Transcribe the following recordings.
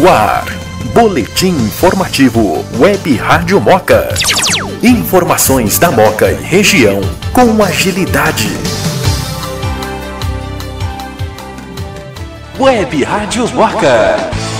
No ar, Boletim Informativo Web Rádio Moca. Informações da Moca e região com agilidade. Web Rádio Moca.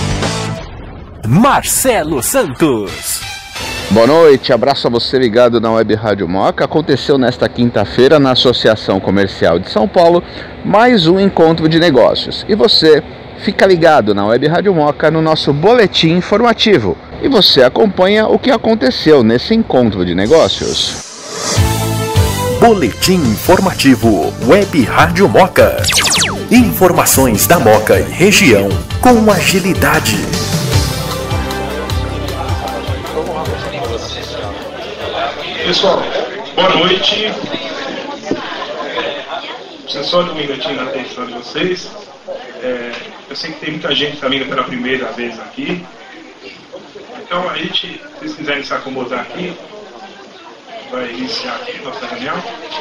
Marcelo Santos. Boa noite, abraço a você ligado na Web Rádio Moca. Aconteceu nesta quinta-feira na Associação Comercial de São Paulo mais um encontro de negócios. E você fica ligado na Web Rádio Moca no nosso boletim informativo. E você acompanha o que aconteceu nesse encontro de negócios. Boletim informativo Web Rádio Moca. Informações da Moca e região com agilidade. Pessoal, boa noite. Preciso só de um minutinho na atenção de vocês. Eu sei que tem muita gente também pela primeira vez aqui. Então, se vocês quiserem se acomodar aqui, vai iniciar aqui a nossa reunião.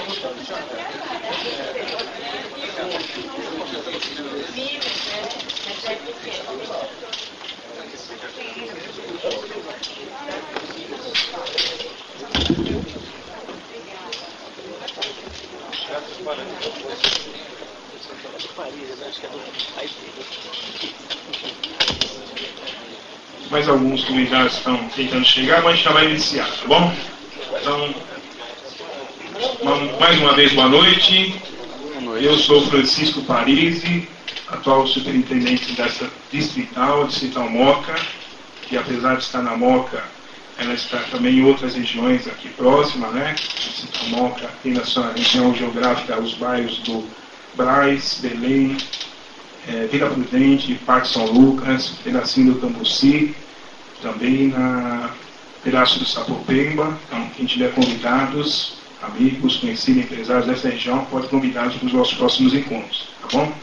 Mais alguns convidados estão tentando chegar, mas a gente já vai iniciar, tá bom? Então, mais uma vez, boa noite. Eu sou Francisco Parisi, atual superintendente dessa distrital Moca, que apesar de estar na Moca, ela está também em outras regiões aqui próximas, né? Distrital Moca tem na sua região geográfica os bairros do Braz, Belém, Vila Prudente, Parque São Lucas, pedacinho do Cambuci, também na pedaço do Sapopemba. Então, quem tiver convidados, amigos, conhecidos, empresários dessa região, pode convidá-los para os nossos próximos encontros, tá bom?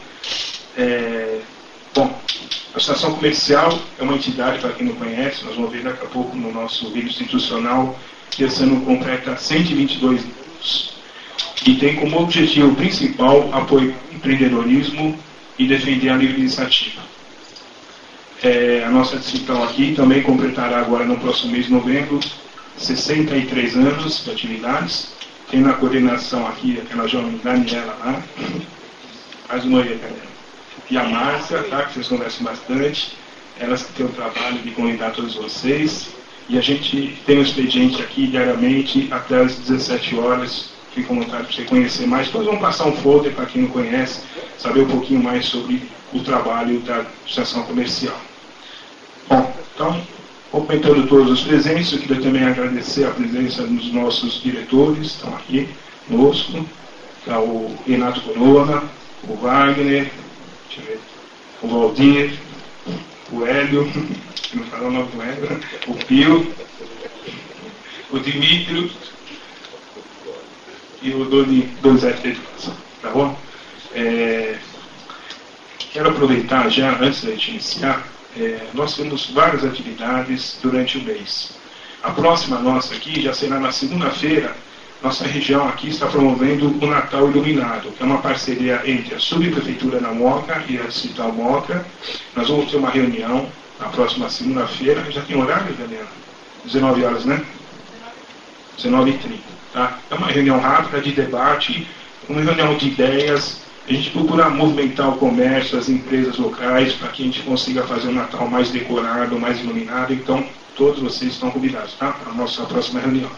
A Associação Comercial é uma entidade, para quem não conhece, nós vamos ver daqui a pouco no nosso vídeo institucional, que esse ano completa 122 anos. E tem como objetivo principal apoio ao empreendedorismo e defender a livre iniciativa. A nossa distrital aqui também completará agora no próximo mês de novembro 63 anos de atividades. Tem na coordenação aqui aquela jovem Daniela lá, mais uma aí, galera. E a Márcia, tá, que vocês conversam bastante, elas que têm o trabalho de convidar todos vocês. E a gente tem um expediente aqui diariamente até às 17 horas. Fica à vontade para você conhecer mais. Depois vamos passar um folder para quem não conhece, saber um pouquinho mais sobre o trabalho da Associação Comercial. Bom, então, cumprimentando todos os presentes, eu queria também agradecer a presença dos nossos diretores, que estão aqui conosco, que é o Renato Corona, o Wagner, o Valdir, o Hélio, não falo o nome do Hélio, o Pio, o Dimitrio e o Donizete de Educação, tá bom? Quero aproveitar já, antes da gente iniciar, nós temos várias atividades durante o mês. A próxima nossa aqui já será na segunda-feira. Nossa região aqui está promovendo o Natal Iluminado, que é uma parceria entre a Subprefeitura da Moca e a Distrital Moca. Nós vamos ter uma reunião na próxima segunda-feira. Já tem horário, Daniela? 19 horas, né? 19h30. Tá? É uma reunião rápida de debate, uma reunião de ideias. A gente procura movimentar o comércio, as empresas locais, para que a gente consiga fazer um Natal mais decorado, mais iluminado. Então, todos vocês estão convidados, tá? Para a nossa próxima reunião.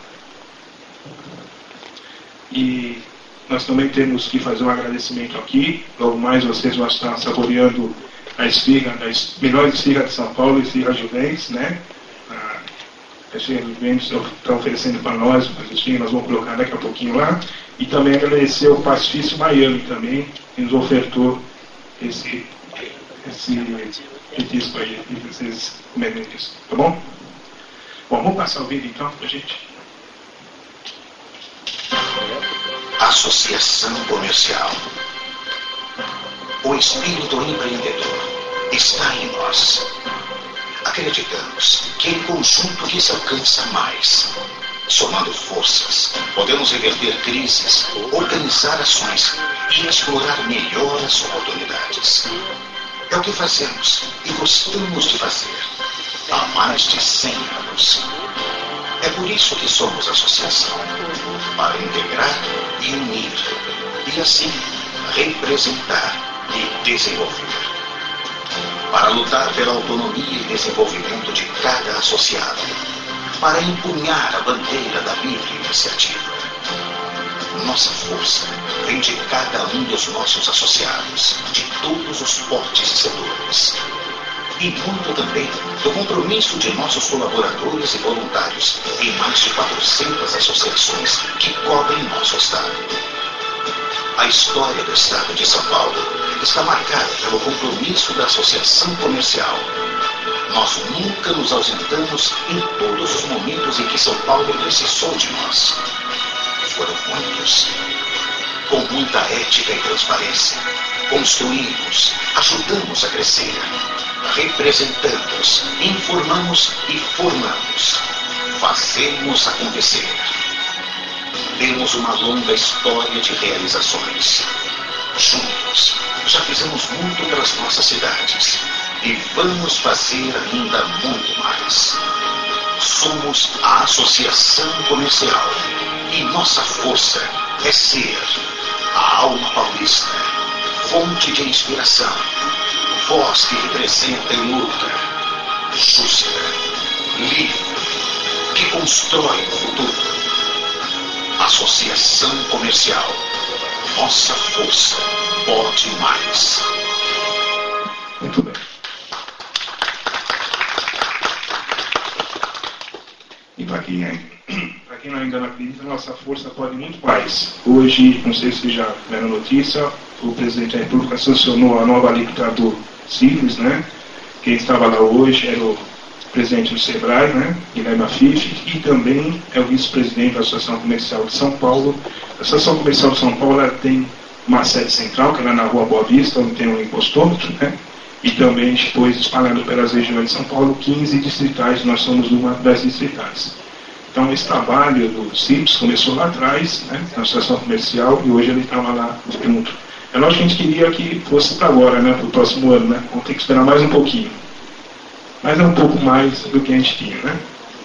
E nós também temos que fazer um agradecimento aqui. Logo mais vocês vão estar saboreando a esfirra, das melhores esfirras de São Paulo, esfirra Juventus, né? A esfirra Juventus está oferecendo para nós, nós vamos colocar daqui a pouquinho lá. E também agradecer ao Pacifício Miami também, que nos ofertou esse petisco aí, que vocês comerem isso, tá bom? Bom, vamos passar o vídeo então pra gente. Associação Comercial. O espírito empreendedor está em nós. Acreditamos que em conjunto que se alcança mais. Somando forças, podemos reverter crises, organizar ações e explorar melhor as oportunidades. É o que fazemos e gostamos de fazer há mais de 100 anos. É por isso que somos associação, para integrar e unir, e assim representar e desenvolver. Para lutar pela autonomia e desenvolvimento de cada associado, para empunhar a bandeira da livre iniciativa. Nossa força vem de cada um dos nossos associados, de todos os portes e setores. E muito também do compromisso de nossos colaboradores e voluntários em mais de 400 associações que cobrem nosso estado. A história do estado de São Paulo está marcada pelo compromisso da associação comercial. Nós nunca nos ausentamos em todos os momentos em que São Paulo precisou de nós. Foram muitos. Com muita ética e transparência, construímos, ajudamos a crescer, representamos, informamos e formamos, fazemos acontecer. Temos uma longa história de realizações. Juntos, já fizemos muito pelas nossas cidades e vamos fazer ainda muito mais. Somos a Associação Comercial e nossa força é ser a alma paulista, fonte de inspiração, voz que representa e luta, justa, livre, que constrói o futuro. Associação Comercial, nossa força pode mais. Muito bem. E para quem ainda não acredita, nossa força pode muito mais. Hoje, não sei se já viram notícia, o presidente da República sancionou a nova alíquota do Simples, né? Quem estava lá hoje era o presidente do SEBRAE, né? Guilherme Afif, e também é o vice-presidente da Associação Comercial de São Paulo. A Associação Comercial de São Paulo ela tem uma sede central, que é lá na Rua Boa Vista, onde tem um impostômetro, né? E também depois espalhado pelas regiões de São Paulo, 15 distritais, nós somos uma das distritais. Então, esse trabalho do CIPS começou lá atrás, né, na Associação Comercial, e hoje ele estava lá junto. É lógico que a gente queria que fosse para agora, né, para o próximo ano, né? Vamos ter que esperar mais um pouquinho. Mas é um pouco mais do que a gente tinha, né?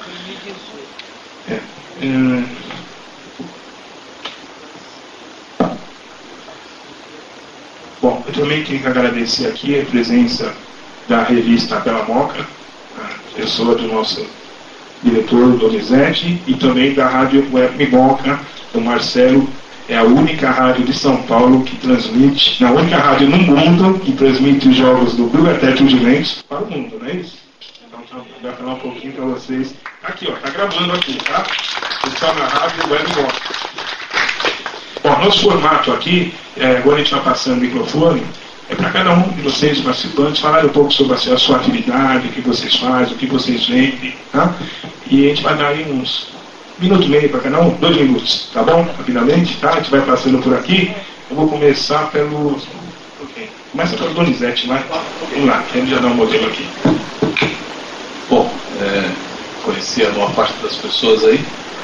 Bom, eu também tenho que agradecer aqui a presença da revista Bela Moca, a pessoa do nosso diretor Donizete, e também da Rádio Web Moca, do Marcelo. É a única rádio de São Paulo que transmite, a única rádio no mundo que transmite os jogos do Clube Atlético de Juventus para o mundo, não é isso? Então, vou falar um pouquinho para vocês. Aqui, ó, tá gravando aqui, tá? Está na Rádio Web Moca. Bom, nosso formato aqui, agora a gente vai passando o microfone, é para cada um de vocês, participantes, falar um pouco sobre a sua atividade, o que vocês fazem, o que vocês vendem, tá? E a gente vai dar aí uns minuto e meio para cada um, 2 minutos, tá bom? Rapidamente, tá? A gente vai passando por aqui. Eu vou começar pelo... Okay. Começa pelo Donizete, vai. Vamos lá, ele já dá um modelo aqui. Bom, conheci a maior parte das pessoas aí.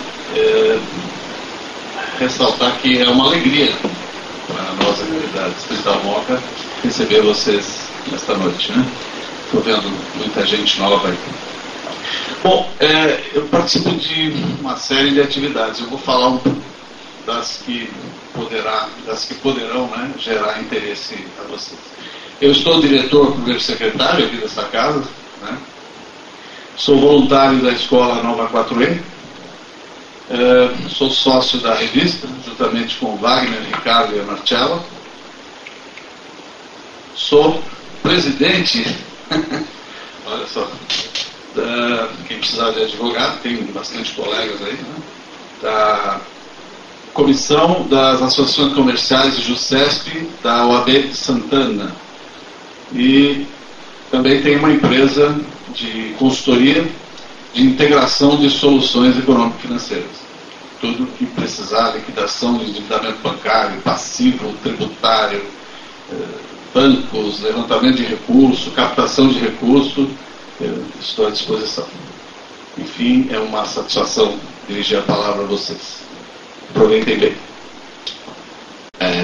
Ressaltar que é uma alegria para nós, a comunidade Distrital Moca, receber vocês nesta noite, né? Estou vendo muita gente nova aí. Bom, eu participo de uma série de atividades. Eu vou falar das que poderão, né, gerar interesse a vocês. Eu estou diretor, primeiro secretário aqui dessa casa, né? Sou voluntário da Escola Nova 4E, sou sócio da revista, juntamente com o Wagner, Ricardo e a Marcella. Sou presidente, olha só, quem precisar de advogado, tem bastante colegas aí, né? Da Comissão das Associações Comerciais de JUSCESP da OAB de Santana. E também tem uma empresa de consultoria de integração de soluções econômico-financeiras. Tudo que precisar, liquidação de endividamento bancário, passivo, tributário, bancos, levantamento de recurso, captação de recurso, estou à disposição. Enfim, é uma satisfação dirigir a palavra a vocês. Aproveitem bem.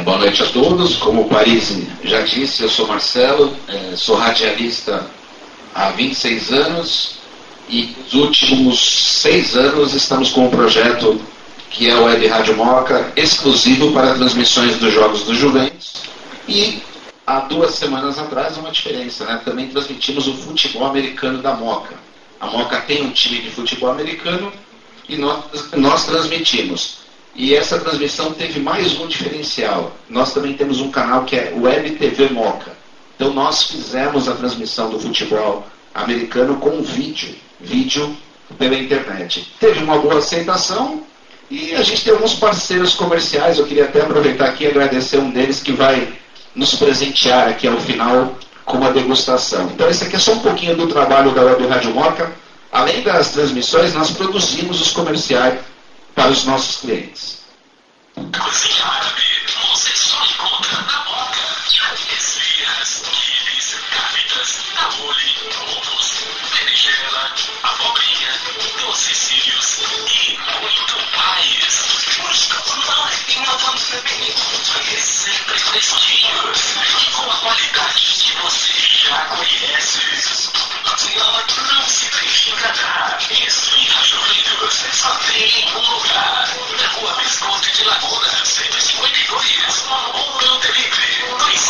Boa noite a todos. Como o Parisi já disse, eu sou Marcelo, sou radialista há 26 anos e nos últimos 6 anos estamos com um projeto que é o Web Rádio Moca, exclusivo para transmissões dos jogos do Juventus. E há 2 semanas atrás, uma diferença, né? Também transmitimos o futebol americano da Moca. A Moca tem um time de futebol americano e nós transmitimos. E essa transmissão teve mais um diferencial. Nós também temos um canal que é Web TV Moca. Então nós fizemos a transmissão do futebol americano com vídeo pela internet. Teve uma boa aceitação e a gente tem alguns parceiros comerciais. Eu queria até aproveitar aqui e agradecer um deles que vai nos presentear aqui ao final com uma degustação. Então esse aqui é só um pouquinho do trabalho da Web Rádio Moca. Além das transmissões, nós produzimos os comerciais para os nossos clientes. Cozinha árabe, você só encontra na Moca. Esfirras, quibes, cavitas, tabule, ovos, berinjela, abobrinha, doces sírios e muito mais. Nós inovamos também e sempre fresquinhos e com a qualidade que você já conhece. Não se deixe enganar. Esfirra Juventus só tem um lugar. Na Rua Visconde de Laguna, 152. Ou no delivery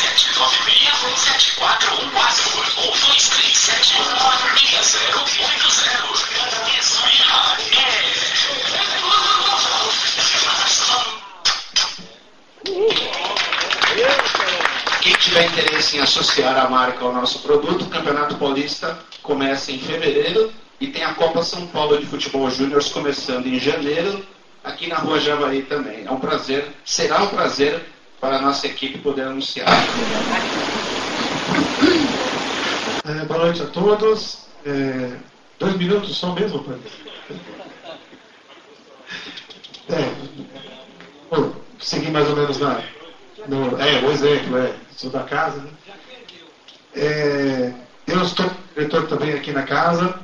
2796-7414 ou 2371-6080. Esfirra Quem tiver interesse em associar a marca ao nosso produto, o Campeonato Paulista começa em fevereiro e tem a Copa São Paulo de Futebol Júnior começando em janeiro, aqui na Rua Javari também. É um prazer, será um prazer para a nossa equipe poder anunciar. Boa noite a todos. 2 minutos só mesmo, pai? Vou seguir mais ou menos o exemplo, sou da casa, né? Eu estou diretor também aqui na casa.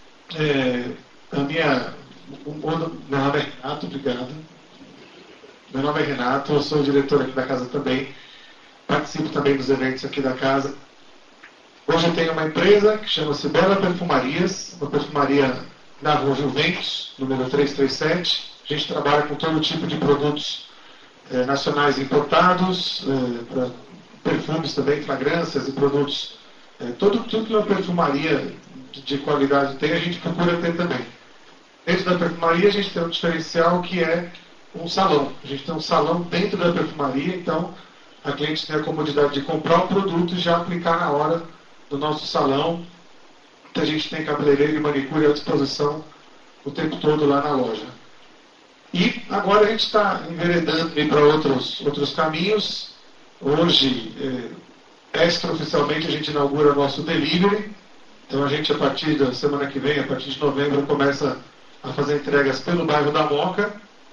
Meu nome é Renato, obrigado. Meu nome é Renato, eu sou o diretor aqui da casa também. Participo também dos eventos aqui da casa. Hoje eu tenho uma empresa que chama-se Bela Perfumarias, uma perfumaria na Rua Juventus, número 337. A gente trabalha com todo tipo de produtos nacionais importados, para perfumes também, fragrâncias e produtos. Tudo que uma perfumaria de qualidade tem, a gente procura ter também. Dentro da perfumaria a gente tem um diferencial que é um salão. A gente tem um salão dentro da perfumaria, então a cliente tem a comodidade de comprar o produto e já aplicar na hora do nosso salão. Então, a gente tem cabeleireiro e manicure à disposição o tempo todo lá na loja. E agora a gente está enveredando para outros caminhos. Hoje, extraoficialmente, a gente inaugura nosso delivery. Então a gente, a partir da semana que vem, a partir de novembro, começa a fazer entregas pelo bairro da Moca.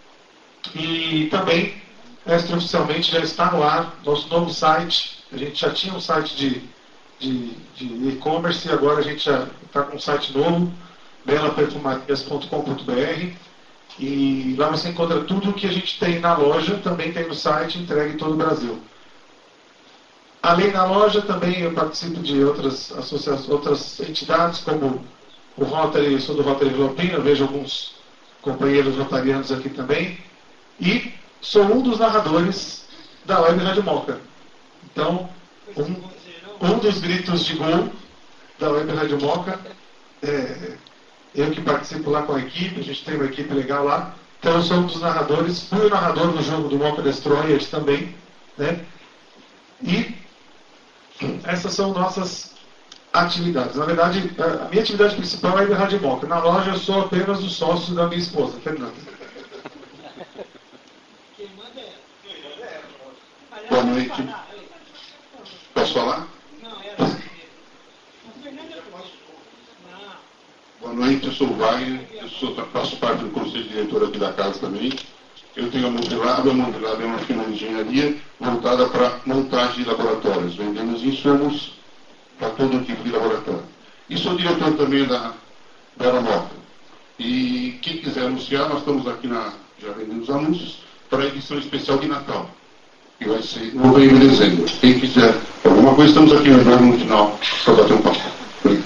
E também, extraoficialmente, já está no ar nosso novo site. A gente já tinha um site de e-commerce e agora a gente já está com um site novo, belaperfumarias.com.br. E lá você encontra tudo o que a gente tem na loja, também tem no site, entregue em todo o Brasil. Além da loja, também eu participo de outras entidades, como o Rotary, eu sou do Rotary Vilopina, vejo alguns companheiros rotarianos aqui também. E sou um dos narradores da Web Rádio Moca. Então, um dos gritos de gol da Web Rádio Moca eu que participo lá com a equipe, a gente tem uma equipe legal lá. Então eu sou um dos narradores, fui o narrador do jogo do Moca Destroyers também, né? E essas são nossas atividades. Na verdade, a minha atividade principal é a Rádio Moca. Na loja eu sou apenas o sócio da minha esposa, Fernanda. Boa noite. Posso falar? Boa noite, eu sou o Wagner, faço parte do conselho diretor aqui da casa também. Eu tenho a Movilab é uma firma de engenharia voltada para montagem de laboratórios. Vendemos insumos para todo tipo de laboratório. E sou diretor também da Bela Moca. E quem quiser anunciar, nós estamos aqui já vendendo os anúncios para a edição especial de Natal. que vai ser em novembro e dezembro. Quem quiser alguma coisa, estamos aqui no final para bater um papo. Obrigado.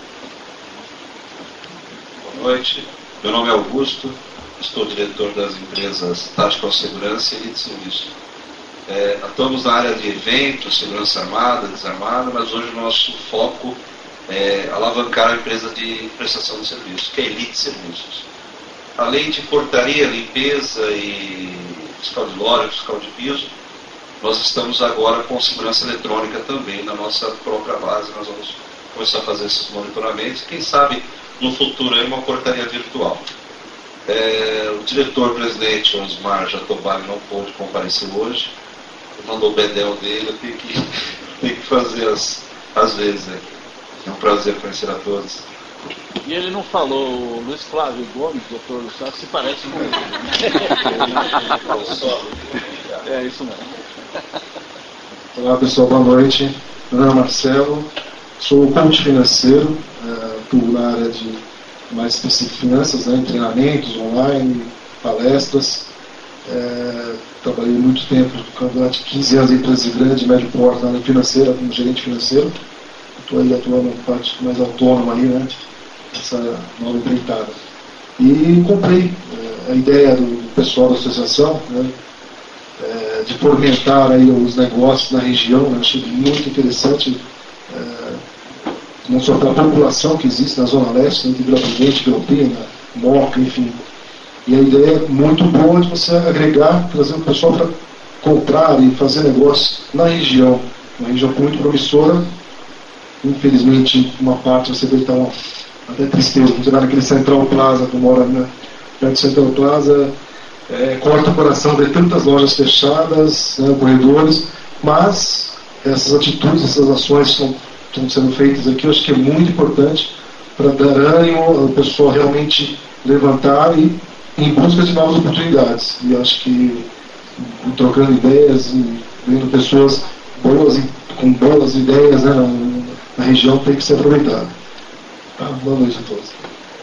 Boa noite, meu nome é Augusto, estou diretor das empresas Tactical Segurança e de Serviço. Atuamos na área de eventos, segurança armada, desarmada, mas hoje o nosso foco é alavancar a empresa de prestação de serviços, que é Elite Serviços. Além de portaria, limpeza e fiscal de loja, fiscal de piso, nós estamos agora com segurança eletrônica também na nossa própria base. Nós vamos começar a fazer esses monitoramentos, quem sabe no futuro aí uma portaria virtual. O diretor-presidente Osmar Jatobali não pôde comparecer hoje, mandou o bedel dele, eu tenho que fazer às vezes. É um prazer conhecer a todos. E ele não falou, o Luiz Flávio Gomes, doutor Luciano, se parece com ele. É isso mesmo. Olá pessoal, boa noite. Meu nome é Marcelo, sou coach financeiro, atuo na área de mais específico finanças, né, treinamentos online, palestras. Trabalhei muito tempo, durante 15 anos em empresas de grande e médio porte na área financeira, como gerente financeiro. Estou aí atuando na parte mais autônoma ali, né, essa nova empreitada. E comprei a ideia do pessoal da associação, né, de fomentar aí os negócios na região, né, achei muito interessante, não só para a população que existe na Zona Leste, né, de Vila Prudente, Belpina, Moca, enfim. E a ideia é muito boa de você agregar, trazer o pessoal para comprar e fazer negócio na região. Uma região muito promissora. Infelizmente, uma parte você vê que está até tristeza. Você vai naquele Central Plaza, que mora perto do Central Plaza, corta o coração ver tantas lojas fechadas, né, corredores, mas essas atitudes, essas ações que estão sendo feitas aqui, eu acho que é muito importante para dar ânimo ao pessoal realmente levantar e em busca de novas oportunidades. E acho que trocando ideias e vendo pessoas boas e com boas ideias, né, na região tem que ser aproveitado. Tá? Boa noite a todos.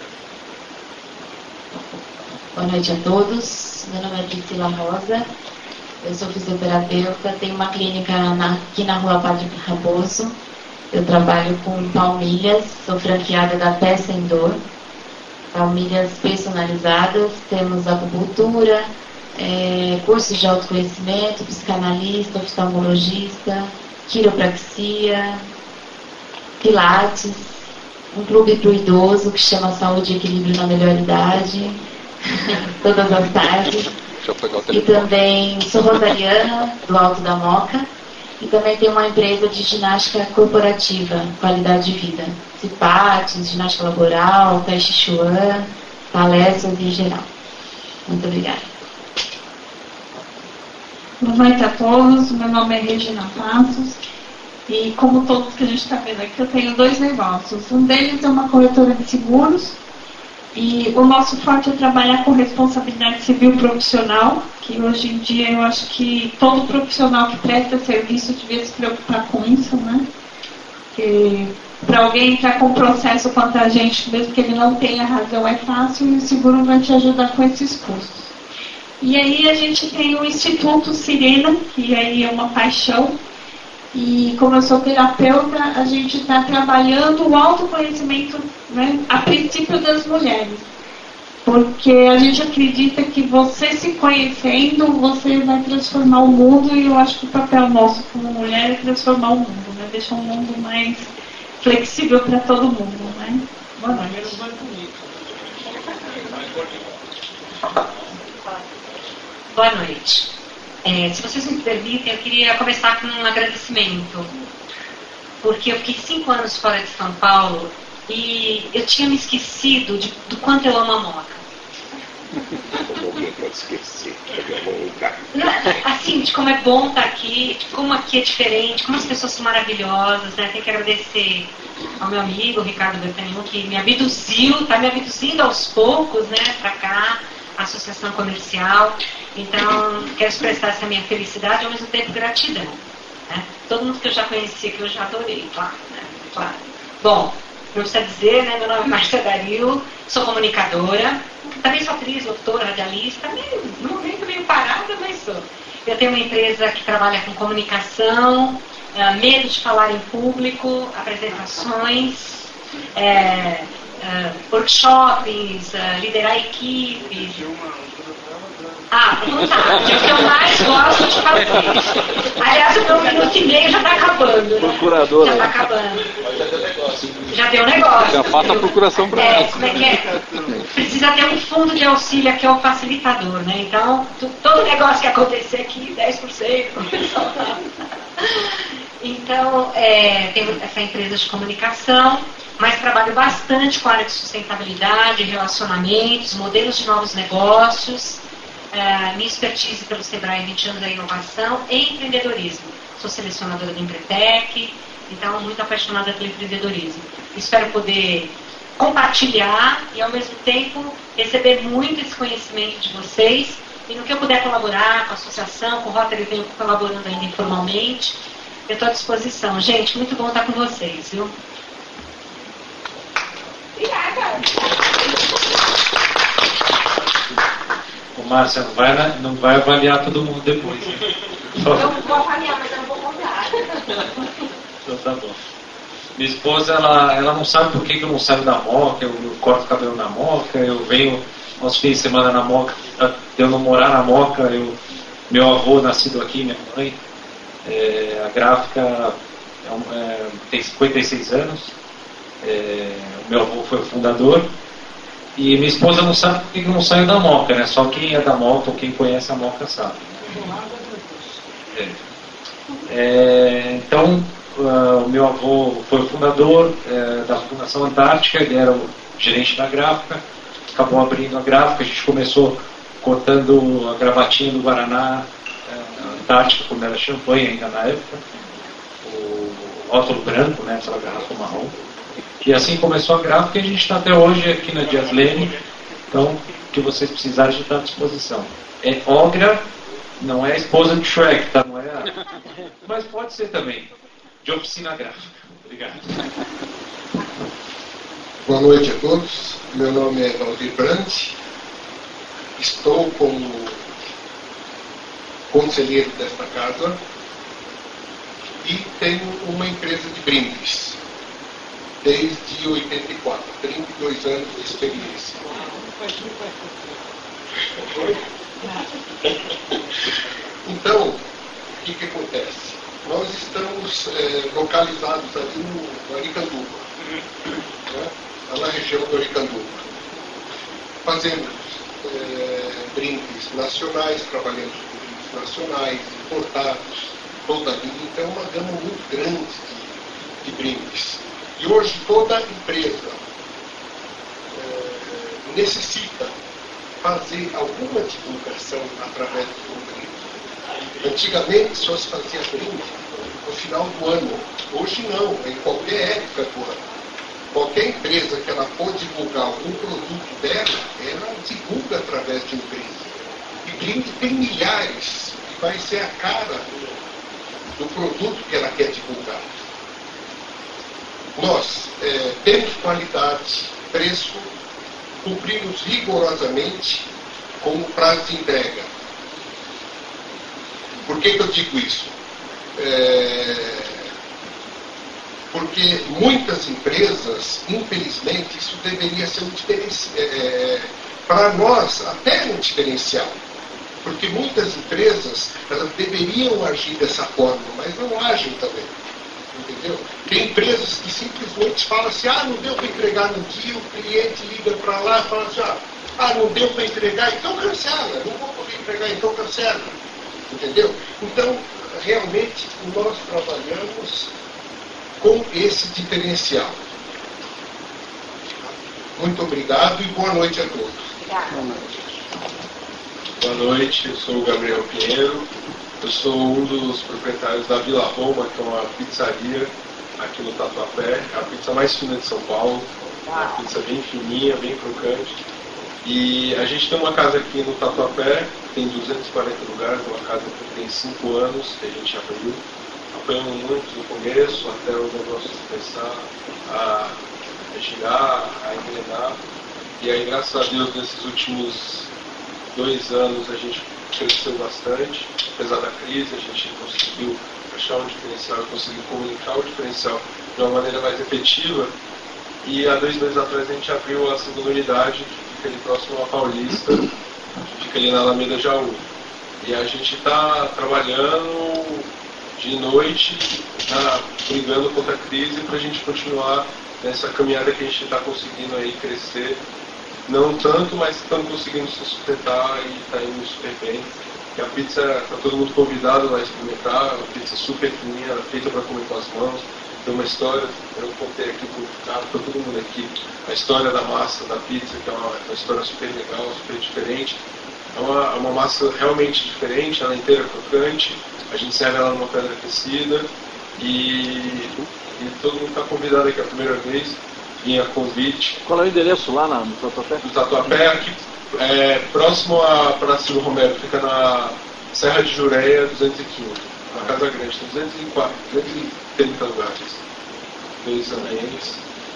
Boa noite a todos. Meu nome é Priscila Rosa. Eu sou fisioterapeuta. Tenho uma clínica aqui na Rua Padre Raposo. Eu trabalho com palmilhas. Sou franqueada da Pé Sem Dor. Palmilhas personalizadas, temos acupuntura, cursos de autoconhecimento, psicanalista, oftalmologista, quiropraxia, pilates, um clube para o idoso que chama Saúde e Equilíbrio na Melhor Idade, todas as tardes. E também sou rosariana do Alto da Moca e também tenho uma empresa de ginástica corporativa, qualidade de vida. Cipates, ginástica laboral, Tai Chi Chuan, palestras em geral. Muito obrigada. Boa noite a todos, meu nome é Regina Passos e como todos que a gente está vendo aqui, eu tenho 2 negócios. Um deles é uma corretora de seguros e o nosso forte é trabalhar com responsabilidade civil profissional, que hoje em dia eu acho que todo profissional que presta serviço devia se preocupar com isso, né? Porque para alguém entrar com processo contra a gente, mesmo que ele não tenha razão, é fácil e o seguro vai te ajudar com esses custos. E aí a gente tem o Instituto Sirena, que aí é uma paixão, e como eu sou terapeuta, a gente está trabalhando o autoconhecimento, né, a princípio das mulheres. Porque a gente acredita que você se conhecendo, você vai transformar o mundo, e eu acho que o papel nosso como mulher é transformar o mundo, né, deixar o mundo mais flexível para todo mundo, né? Boa noite. Boa noite. Se vocês me permitem, eu queria começar com um agradecimento, porque eu fiquei 5 anos fora de São Paulo e eu tinha me esquecido do quanto eu amo a Moca. Como alguém pode esquecer que é bom lugar? Assim, de como é bom estar aqui, de como aqui é diferente, como as pessoas são maravilhosas, né? Tenho que agradecer ao meu amigo, Ricardo Bertanion, que me abduziu, está me abduzindo aos poucos, né, para cá, a Associação Comercial. Então, quero expressar essa minha felicidade e ao mesmo tempo gratidão. Né? Todo mundo que eu já conhecia, que eu já adorei, claro, né? Claro. Bom, não precisa dizer, né? Meu nome é Márcia Daril, sou comunicadora, também sou atriz, locutora, radialista, num momento meio parada, mas sou. Eu tenho uma empresa que trabalha com comunicação, medo de falar em público, apresentações, workshops, liderar equipes. Não tá. O que eu mais gosto de fazer. Aliás, o meu minuto e meio já está acabando. Procuradora. Já está acabando. Já deu negócio. Já falta a procuração para ela. Como é que é? Precisa ter um fundo de auxílio que é o facilitador, né? Então, todo negócio que acontecer aqui, 10%, o pessoal tá. Então, tenho essa empresa de comunicação, mas trabalho bastante com a área de sustentabilidade, relacionamentos, modelos de novos negócios. Minha expertise pelo Sebrae 20 anos da inovação e empreendedorismo. Sou selecionadora do Empretec, então muito apaixonada pelo empreendedorismo. Espero poder compartilhar e ao mesmo tempo receber muito esse conhecimento de vocês e no que eu puder colaborar com a associação, com o Rotary, venho colaborando ainda informalmente. Eu estou à disposição. Gente, muito bom estar com vocês, viu? Obrigada! O Márcia não vai avaliar todo mundo depois. Né? Eu vou avaliar, mas eu não vou contar. Então tá bom. Minha esposa, ela não sabe por que eu não saio da Moca, eu corto o cabelo na Moca, eu venho aos fins de semana na Moca, eu não morar na Moca, meu avô nascido aqui, minha mãe, a gráfica tem 56 anos, o meu avô foi o fundador. E minha esposa não sabe por que eu não saio da Moca, né? Só quem é da Moca ou quem conhece a Moca sabe. Então, o meu avô foi o fundador da Fundação Antártica, ele era o gerente da gráfica, acabou abrindo a gráfica, a gente começou cortando a gravatinha do Guaraná, Antártica, quando era champanhe ainda na época, o rótulo branco, né? Aquela garrafa marrom. E assim começou a gráfica e a gente está até hoje aqui na Dias Leme. Então, o que vocês precisarem, a gente está à disposição. É Ogra, não é a esposa de Shrek, tá? Não é mas pode ser também, de oficina gráfica. Obrigado. Boa noite a todos. Meu nome é Valdir Brandt. Estou como conselheiro desta casa e tenho uma empresa de brindes. Desde 84, 32 anos de experiência. Então, o que acontece? Nós estamos localizados ali no Aricanduva, né? Lá na região do Aricanduva. Fazemos brindes nacionais, trabalhamos com brindes nacionais, importados, toda a linha. Então, é uma gama muito grande de brindes. E hoje toda empresa necessita fazer alguma divulgação através do brinde. Antigamente só se fazia brinde no final do ano. Hoje não, em qualquer época do ano. Qualquer empresa que ela for divulgar algum produto dela, ela divulga através de um brinde. E brinde tem milhares, que vai ser a cara do produto que ela quer divulgar. Nós temos qualidade, preço, cumprimos rigorosamente com o prazo de entrega. Por que eu digo isso? Porque muitas empresas, infelizmente, isso deveria ser um diferencial. Para nós, até um diferencial. Porque muitas empresas elas deveriam agir dessa forma, mas não agem também. Entendeu? Tem empresas que simplesmente falam assim, não deu para entregar no dia, o cliente liga para lá e fala assim, não deu para entregar, então cancela, não vou poder entregar, então cancela. Entendeu? Então, realmente, nós trabalhamos com esse diferencial. Muito obrigado e boa noite a todos. Boa noite, eu sou o Gabriel Pinheiro. Eu sou um dos proprietários da Vila Roma, que é uma pizzaria aqui no Tatuapé. É a pizza mais fina de São Paulo. Uma pizza bem fininha, bem crocante. E a gente tem uma casa aqui no Tatuapé, tem 240 lugares, uma casa que tem 5 anos que a gente abriu. Apanhamos muito no começo, até o negócio começar a girar, a engrenar. E aí, graças a Deus, nesses últimos 2 anos, a gente cresceu bastante. Apesar da crise, a gente conseguiu achar um diferencial e conseguir comunicar o diferencial de uma maneira mais efetiva. E há 2 meses atrás a gente abriu a segunda unidade, que fica ali próximo à Paulista, que fica ali na Alameda Jaú. E a gente está trabalhando de noite, brigando contra a crise para a gente continuar nessa caminhada que a gente está conseguindo aí crescer. Não tanto, mas estamos conseguindo se sustentar e está indo super bem. E a pizza, está todo mundo convidado lá a experimentar, uma pizza super fininha, feita para comer com as mãos. Tem uma história, eu contei aqui para todo mundo aqui, a história da massa da pizza, que é uma história super legal, super diferente. É uma massa realmente diferente, ela é inteira crocante, a gente serve ela numa pedra aquecida e todo mundo está convidado aqui a primeira vez, vinha convite. Qual é o endereço lá no Tatuapé? No Tatuapé, aqui próximo à Praça do Romero, fica na Serra de Jureia 215, na Casa Grande, tem 230 lugares, 2 ambientes,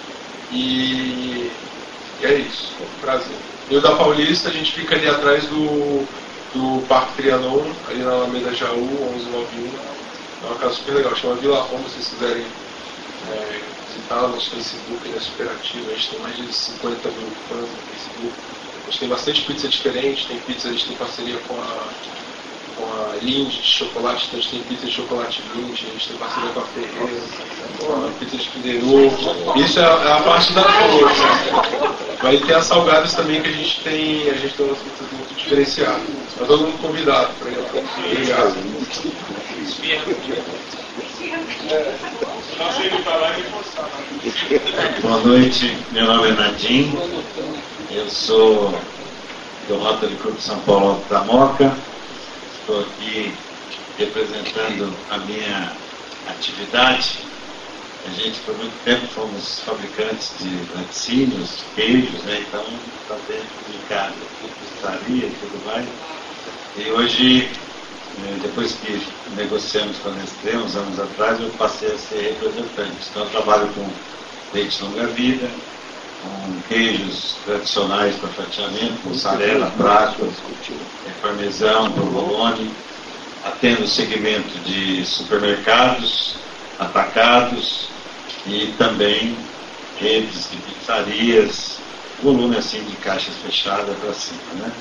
e é isso, prazer. E o da Paulista, a gente fica ali atrás do Parque Trianon, ali na Alameda Jaú, 1191. É uma casa super legal, chama Vila Roma, se vocês quiserem visitar. Nosso Facebook, ele é super ativo, a gente tem mais de 50 mil fãs no Facebook. A gente tem bastante pizza diferente, tem pizza, a gente tem parceria com a Lindt de chocolate, então a gente tem pizza de chocolate Lindt, a gente tem parceria com a Ferreira, com a pizza de Kinder Ovo. Isso é a parte da força. Vai ter as salgadas também, que a gente tem umas pizzas muito diferenciadas. Está todo mundo convidado para ir lá. Obrigado. Boa noite, meu nome é Nadim, eu sou do Rotary Club São Paulo da Moca, estou aqui representando a minha atividade. A gente por muito tempo fomos fabricantes de laticínios, queijos, né? Então está bem complicado aqui, pizzaria e tudo mais. E hoje, depois que negociamos com a Nestlé, uns anos atrás, eu passei a ser representante. Então eu trabalho com leite longa-vida, com queijos tradicionais para fatiamento, mussarela, prato, parmesão, provolone, atendo o segmento de supermercados, atacados e também redes de pizzarias, volume assim de caixas fechadas para cima, né?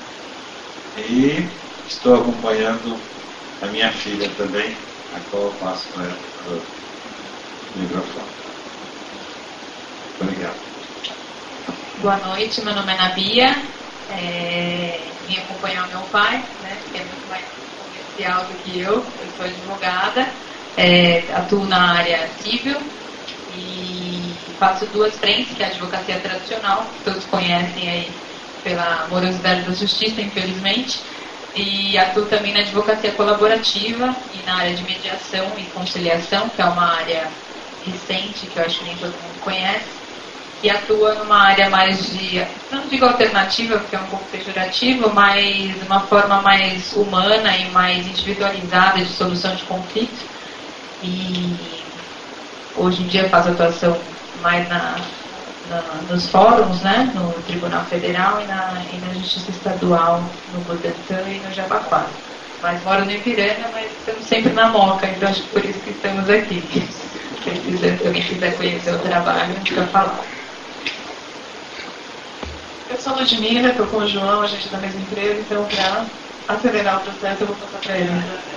E estou acompanhando a minha filha também, a qual eu passo para ela o microfone. Obrigado. Boa noite, meu nome é Nabia, vim acompanhar o meu pai, né, que é muito mais comercial do que eu sou advogada, atuo na área civil e faço 2 frentes, que é a advocacia tradicional, que todos conhecem aí pela morosidade da justiça, infelizmente, e atuo também na advocacia colaborativa e na área de mediação e conciliação, que é uma área recente, que eu acho que nem todo mundo conhece, e atua numa área mais de, não digo alternativa, porque é um pouco pejorativo, mas uma forma mais humana e mais individualizada de solução de conflito. E hoje em dia faço atuação mais nos fóruns, né, no Tribunal Federal e na Justiça Estadual, no Butantã e no Jabaquara. Mas moro no Ipiranga, mas estamos sempre na Moca, então acho que por isso que estamos aqui. Se alguém quiser conhecer o trabalho, fica falando. Eu sou Ludmila, estou com o João, a gente é da mesma empresa, então para acelerar o processo eu vou passar para ele.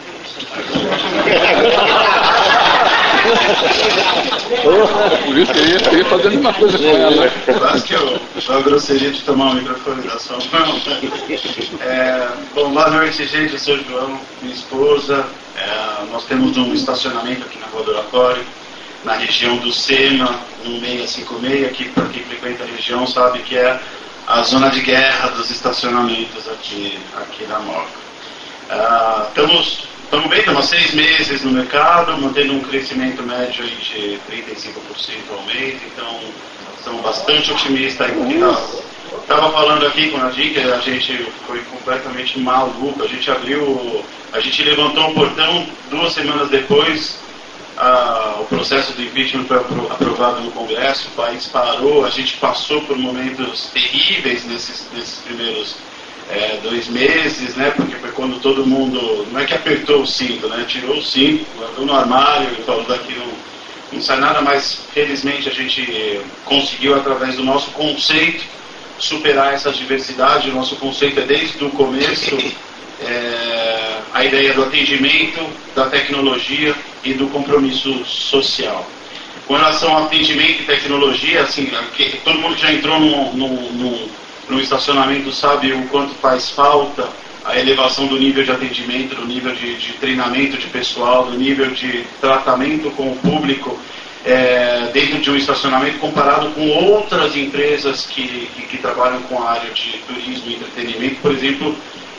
Por isso que eu ia fazer a mesma coisa com ela. Quase que eu a grosseria de tomar o microfone da sua mão. Bom, boa noite, gente. Eu sou o João, minha esposa. Nós temos um estacionamento aqui na Rua do Oratório, na região do Sema, no 656, que para quem frequenta a região sabe que é a zona de guerra dos estacionamentos aqui na Moca. Estamos bem, estamos há 6 meses no mercado, mantendo um crescimento médio aí de 35% ao mês, então estamos bastante otimistas aí. Estava falando aqui com a Nadim que a gente foi completamente maluco, a gente levantou o portão 2 semanas depois, o processo do impeachment foi aprovado no Congresso, o país parou, a gente passou por momentos terríveis nesses primeiros 2 meses, né, porque foi quando todo mundo, não é que apertou o cinto, né, tirou o cinto, guardou no armário e falou daqui não sai nada, mas felizmente a gente conseguiu, através do nosso conceito, superar essas diversidades. O nosso conceito é desde o começo a ideia do atendimento, da tecnologia e do compromisso social. Com relação ao atendimento e tecnologia, assim, todo mundo que já entrou no estacionamento sabe o quanto faz falta a elevação do nível de atendimento, do nível de treinamento de pessoal, do nível de tratamento com o público dentro de um estacionamento, comparado com outras empresas que trabalham com a área de turismo e entretenimento. Por exemplo,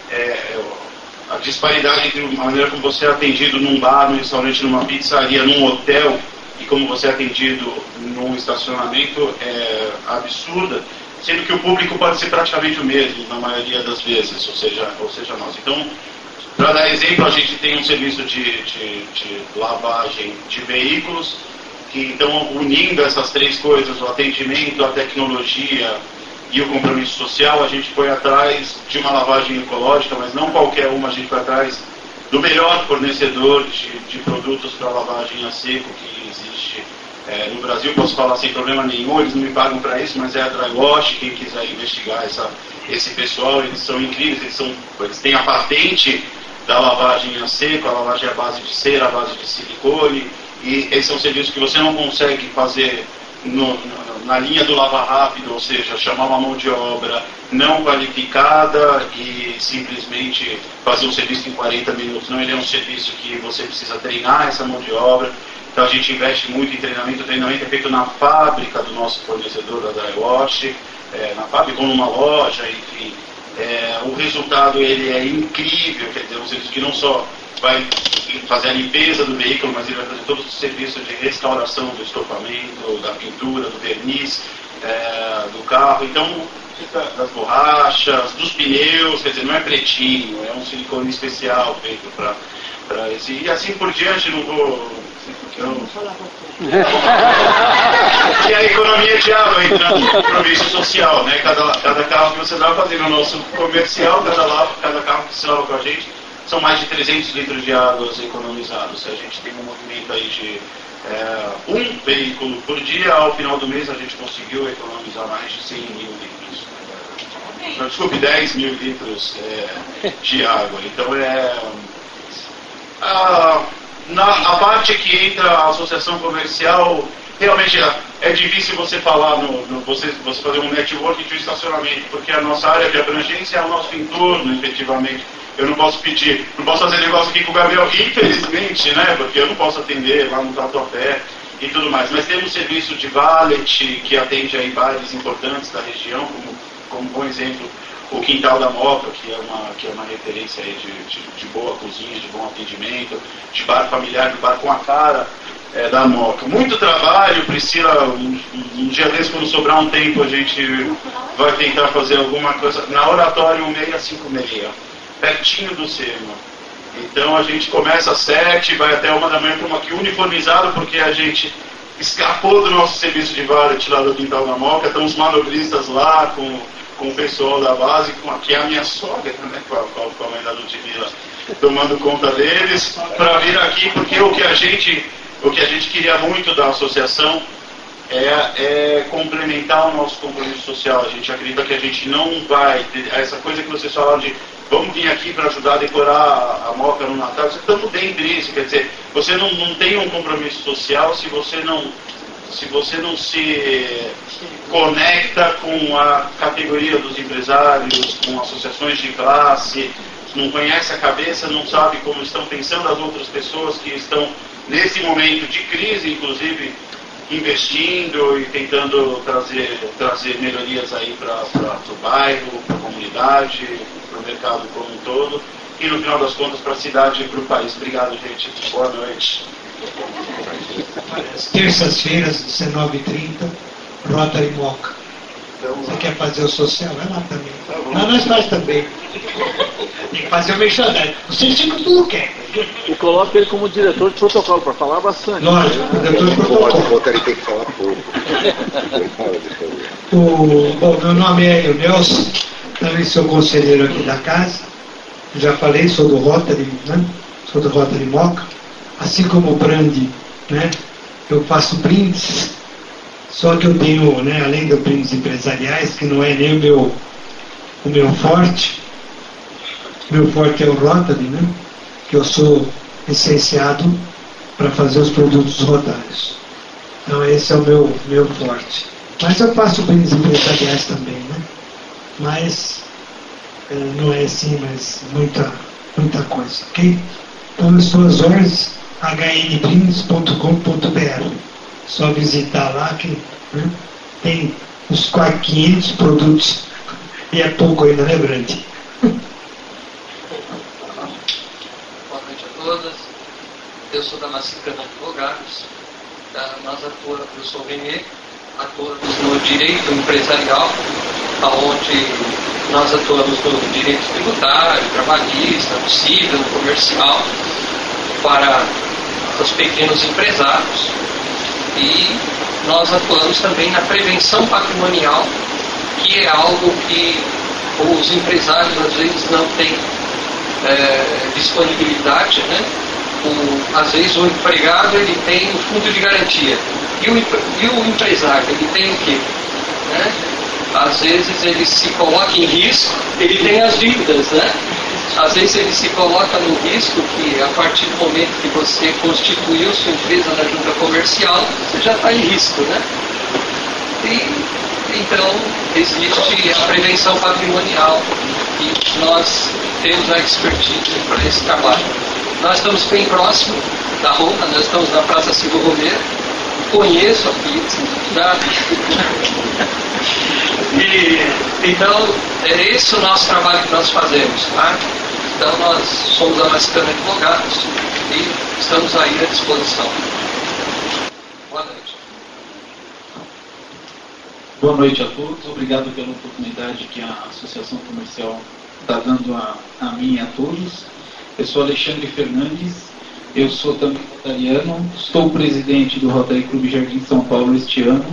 a disparidade entre a maneira como você é atendido num bar, num restaurante, numa pizzaria, num hotel, e como você é atendido num estacionamento é absurda, sendo que o público pode ser praticamente o mesmo na maioria das vezes, ou seja nós. Então, para dar exemplo, a gente tem um serviço de lavagem de veículos, que então, unindo essas 3 coisas, o atendimento, a tecnologia e o compromisso social, a gente foi atrás de uma lavagem ecológica, mas não qualquer uma, a gente foi atrás do melhor fornecedor de produtos para lavagem a seco que existe no Brasil. Posso falar sem problema nenhum, eles não me pagam para isso, mas é a Drywash. Quem quiser investigar esse pessoal, eles são incríveis, eles têm a patente da lavagem a seco, a lavagem à base de cera, à base de silicone, e esse é um serviço que você não consegue fazer na linha do lavar rápido, ou seja, chamar uma mão de obra não qualificada e simplesmente fazer um serviço em 40 minutos. Não, ele é um serviço que você precisa treinar essa mão de obra. Então a gente investe muito em treinamento. O treinamento é feito na fábrica do nosso fornecedor da Drywash, na fábrica ou numa loja, enfim. O resultado ele é incrível, quer dizer, um serviço que não só vai fazer a limpeza do veículo, mas ele vai fazer todo o serviço de restauração do estofamento, da pintura, do verniz, do carro, então das borrachas, dos pneus, quer dizer, não é pretinho, é um silicone especial feito para esse, e assim por diante. Não vou... E a economia de água entrando no compromisso social, né? Cada carro que você dá fazendo o nosso comercial, cada carro que se lava com a gente, são mais de 300 litros de água economizados. A gente tem um movimento aí de um veículo por dia. Ao final do mês a gente conseguiu economizar mais de 100 mil litros. Não, desculpe, 10 mil litros de água. Então a parte que entra a associação comercial, realmente é difícil você falar, você fazer um network de estacionamento, porque a nossa área de abrangência é o nosso entorno, efetivamente. Eu não posso fazer negócio aqui com o Gabriel, infelizmente, né, porque eu não posso atender lá no Tatuapé e tudo mais. Mas temos serviço de valet, que atende aí bares importantes da região, como bom exemplo, o Quintal da Moca, que é uma referência aí de boa cozinha, de bom atendimento, de bar familiar, de bar com a cara da Moca. Muito trabalho, Priscila, um dia desse, quando sobrar um tempo, a gente vai tentar fazer alguma coisa na Oratório 656, pertinho do SEMA. Então a gente começa às 7, vai até 1 da manhã, estamos aqui uniformizado, porque a gente escapou do nosso serviço de valet lá do Quintal da Moca, estão os manobristas lá com o pessoal da base, que é a minha sogra, né, com a mãe da Ludmilla, tomando conta deles, para vir aqui, porque o que a gente queria muito da associação é complementar o nosso compromisso social. A gente acredita que a gente não vai ter essa coisa que vocês falaram de vamos vir aqui para ajudar a decorar a Moca no Natal. Você está dentro disso, quer dizer, você não tem um compromisso social se você não se conecta com a categoria dos empresários, com associações de classe, não conhece a cabeça, não sabe como estão pensando as outras pessoas que estão nesse momento de crise, inclusive investindo e tentando trazer melhorias aí para o bairro, para a comunidade, para o mercado como um todo, e no final das contas para a cidade e para o país. Obrigado, gente. Boa noite. Terças-feiras, 19h30, Rotary Moca. Você quer fazer o social? Vai lá também. Lá nós faz também. Tem que fazer o merchandising. Vocês ficam tudo quieto. E coloca ele como diretor de protocolo, para falar bastante. Lógico, diretor de protocolo. Ele tem que falar pouco. Bom, meu nome é Nelson, também sou conselheiro aqui da casa. Já falei, sou do Rotary, né? Sou do Rotary Moca. Assim como o Brandi, né? Eu faço brindes, só que eu tenho, né, além dos brindes empresariais, que não é nem o meu forte. Meu forte é o Rotary, né? Que eu sou licenciado para fazer os produtos rotários. Então esse é o meu forte. Mas eu faço brindes empresariais também, né? Mas não é assim, mas muita coisa, ok? Então eu sou às ordens, hnbrindes.com.br. Só visitar lá que, né, tem uns 500 produtos e é pouco ainda, né, Brandi? Boa noite a todas. Eu sou da Massicana Advogados. Nós atuamos, eu sou o Renê, atuamos no direito empresarial, onde nós atuamos no direito tributário, trabalhista, no civil, no comercial, para os pequenos empresários. E nós atuamos também na prevenção patrimonial, que é algo que os empresários às vezes não têm disponibilidade, né? Às vezes o empregado ele tem o fundo de garantia e o empresário ele tem o quê? Né? Às vezes ele se coloca em risco, ele tem as dívidas, né? Às vezes ele se coloca no risco que a partir do momento que você constituiu sua empresa na junta comercial, você já está em risco, né? E então existe a prevenção patrimonial e nós temos a expertise para esse trabalho. Nós estamos bem próximo da Roma, nós estamos na Praça Silva Romero, conheço a pizza, tá? E, então, é esse o nosso trabalho que nós fazemos, tá? Então, nós somos a Massicana Advogados e estamos aí à disposição. Boa noite. Boa noite a todos, obrigado pela oportunidade que a Associação Comercial está dando a mim e a todos. Eu sou Alexandre Fernandes, eu sou também rotariano, estou presidente do Rotary Clube Jardim São Paulo este ano.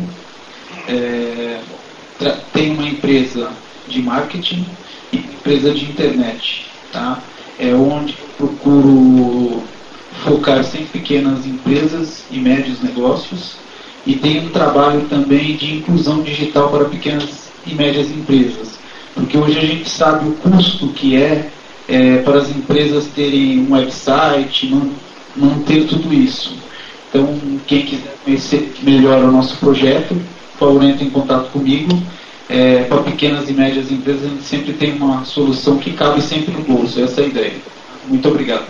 Tenho uma empresa de marketing e empresa de internet, tá? É onde procuro focar sempre em pequenas empresas e médios negócios e tenho um trabalho também de inclusão digital para pequenas e médias empresas, porque hoje a gente sabe o custo que para as empresas terem um website, manter tudo isso. Então, quem quiser conhecer melhor o nosso projeto, por favor, entre em contato comigo. Para pequenas e médias empresas, a gente sempre tem uma solução que cabe sempre no bolso. Essa é a ideia. Muito obrigado.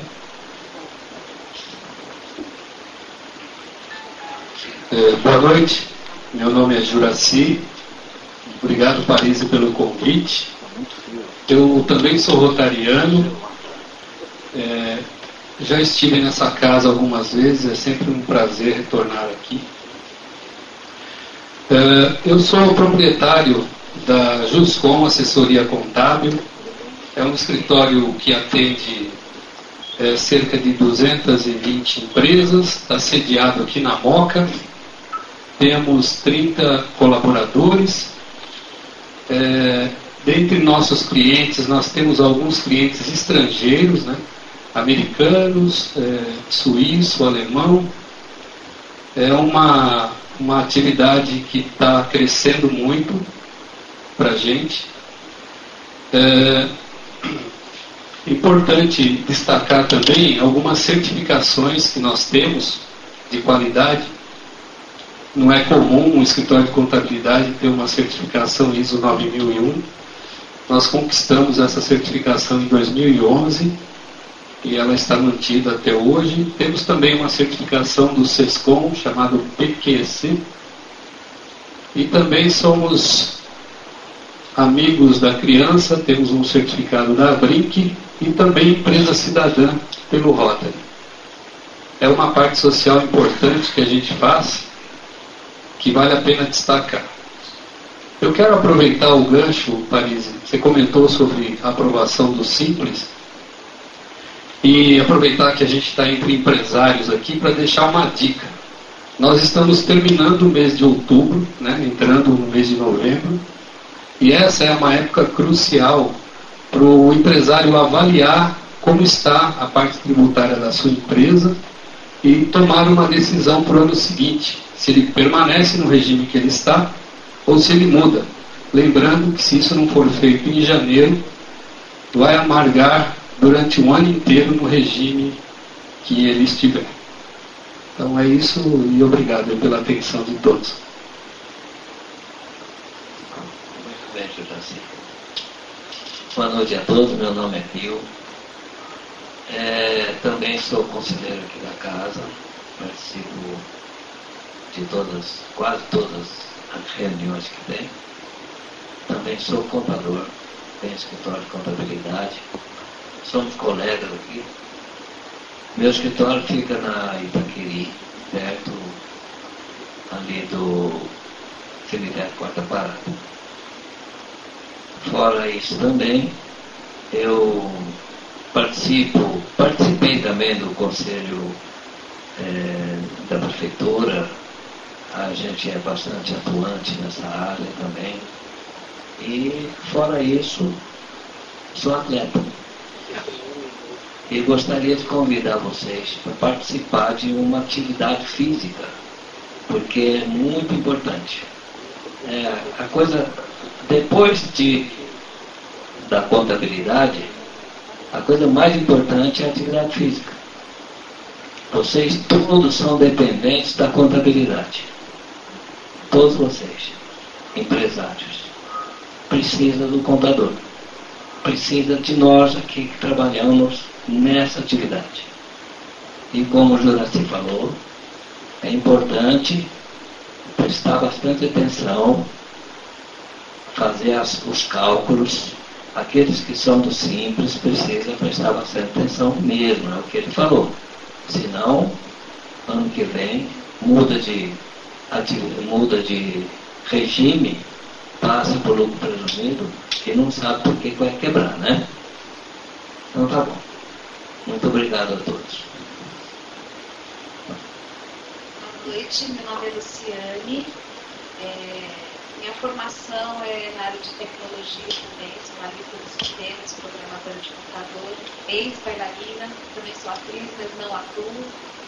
Boa noite, meu nome é Juraci. Obrigado, Paris, pelo convite. Eu também sou rotariano, já estive nessa casa algumas vezes, é sempre um prazer retornar aqui. Eu sou o proprietário da Juscom Assessoria Contábil, é um escritório que atende cerca de 220 empresas, está sediado aqui na Moca, temos 30 colaboradores. Dentre nossos clientes, nós temos alguns clientes estrangeiros, né? Americanos, suíço, alemão. É uma atividade que está crescendo muito para a gente. Importante destacar também algumas certificações que nós temos de qualidade. Não é comum um escritório de contabilidade ter uma certificação ISO 9001. Nós conquistamos essa certificação em 2011 e ela está mantida até hoje. Temos também uma certificação do SESCOM, chamado PQC. E também somos amigos da criança, temos um certificado da Brinc e também empresa cidadã pelo Rotary. É uma parte social importante que a gente faz, que vale a pena destacar. Eu quero aproveitar o gancho, Paris, você comentou sobre a aprovação do Simples, e aproveitar que a gente está entre empresários aqui para deixar uma dica. Nós estamos terminando o mês de outubro, né, entrando no mês de novembro, E essa é uma época crucial para o empresário avaliar como está a parte tributária da sua empresa e tomar uma decisão para o ano seguinte, se ele permanece no regime que ele está ou se ele muda. Lembrando que se isso não for feito em janeiro, vai amargar durante um ano inteiro no regime que ele estiver. Então é isso e obrigado pela atenção de todos. Muito bem, Juraci. Boa noite a todos, meu nome é Pio. Também sou conselheiro aqui da casa, participo de quase todas as reuniões que tem. Também sou contador, tenho escritório de contabilidade, somos colegas aqui. Meu escritório fica na Itaquiri, perto ali do cemitério Quarta Parada. Fora isso também, eu participei também do conselho da prefeitura. A gente é bastante atuante nessa área também. E fora isso, sou atleta. E gostaria de convidar vocês para participar de uma atividade física, porque é muito importante. A coisa, depois da contabilidade, a coisa mais importante é a atividade física. Vocês todos são dependentes da contabilidade. Todos vocês, empresários, precisam do contador. Precisa de nós aqui que trabalhamos nessa atividade. E como o Juraci falou, é importante prestar bastante atenção, fazer os cálculos. Aqueles que são do simples precisam prestar bastante atenção mesmo, é o que ele falou. Senão, ano que vem, muda de regime, passa por lucro presumido e não sabe por que vai quebrar, né? Então tá bom. Muito obrigado a todos. Boa noite, meu nome é Luciane. Minha formação é na área de tecnologia também, sou analista de sistemas, programadora de computador, ex-bailarina, também sou atriz, mas não atuo.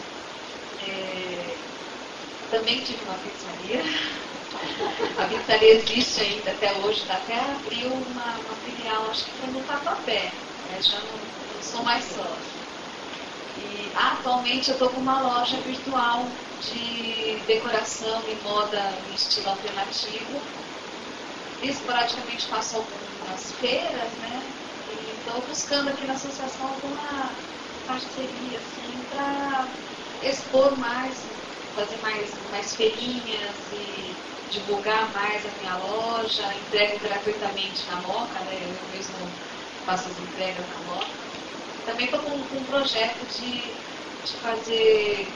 Também tive uma pizzaria. A pizzaria existe ainda até hoje, até abriu uma filial, acho que foi no Tatuapé, já não sou mais sócia. E atualmente eu estou com uma loja virtual de decoração e moda em estilo alternativo. Esporadicamente faço algumas feiras, né? E estou buscando aqui na associação alguma parceria assim, para expor mais, fazer mais feirinhas e divulgar mais a minha loja. Entrego gratuitamente na Moca, né? Eu mesmo faço as entregas na Moca. Também estou com um projeto de fazer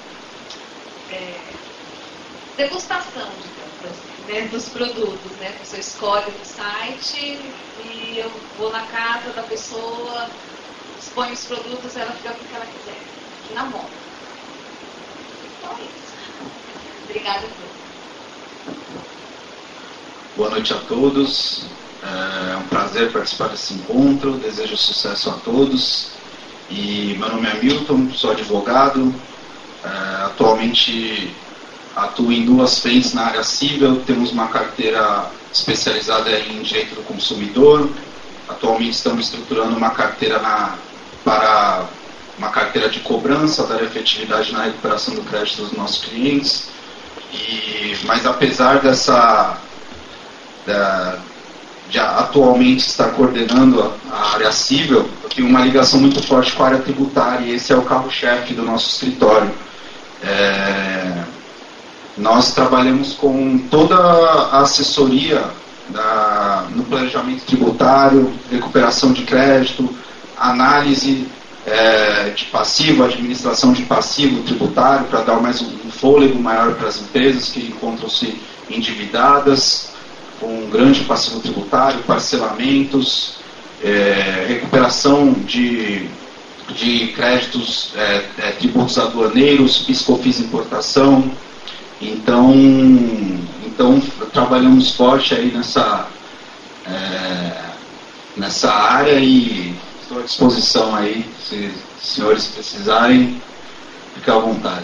degustação, digamos assim, né, dos produtos, né? Você escolhe no site e eu vou na casa da pessoa, expõe os produtos, ela fica com o que ela quiser, aqui na Moca. Então é isso. Obrigada a todos. Boa noite a todos. É um prazer participar desse encontro. Desejo sucesso a todos. E meu nome é Milton, sou advogado. Atualmente atuo em 2 frentes na área civil. Temos uma carteira especializada em direito do consumidor. Atualmente estamos estruturando uma carteira para uma carteira de cobrança, dar efetividade na recuperação do crédito dos nossos clientes. Mas apesar de atualmente estar coordenando a área civil, eu tenho uma ligação muito forte com a área tributária e esse é o carro-chefe do nosso escritório. Nós trabalhamos com toda a assessoria no planejamento tributário, recuperação de crédito, análise de passivo, administração de passivo tributário, para dar mais um fôlego maior para as empresas que encontram-se endividadas, com um grande passivo tributário, parcelamentos, recuperação de créditos, tributos aduaneiros, PIS/COFINS importação. Então trabalhamos forte aí nessa área e estou à disposição aí, se os senhores precisarem, fiquem à vontade.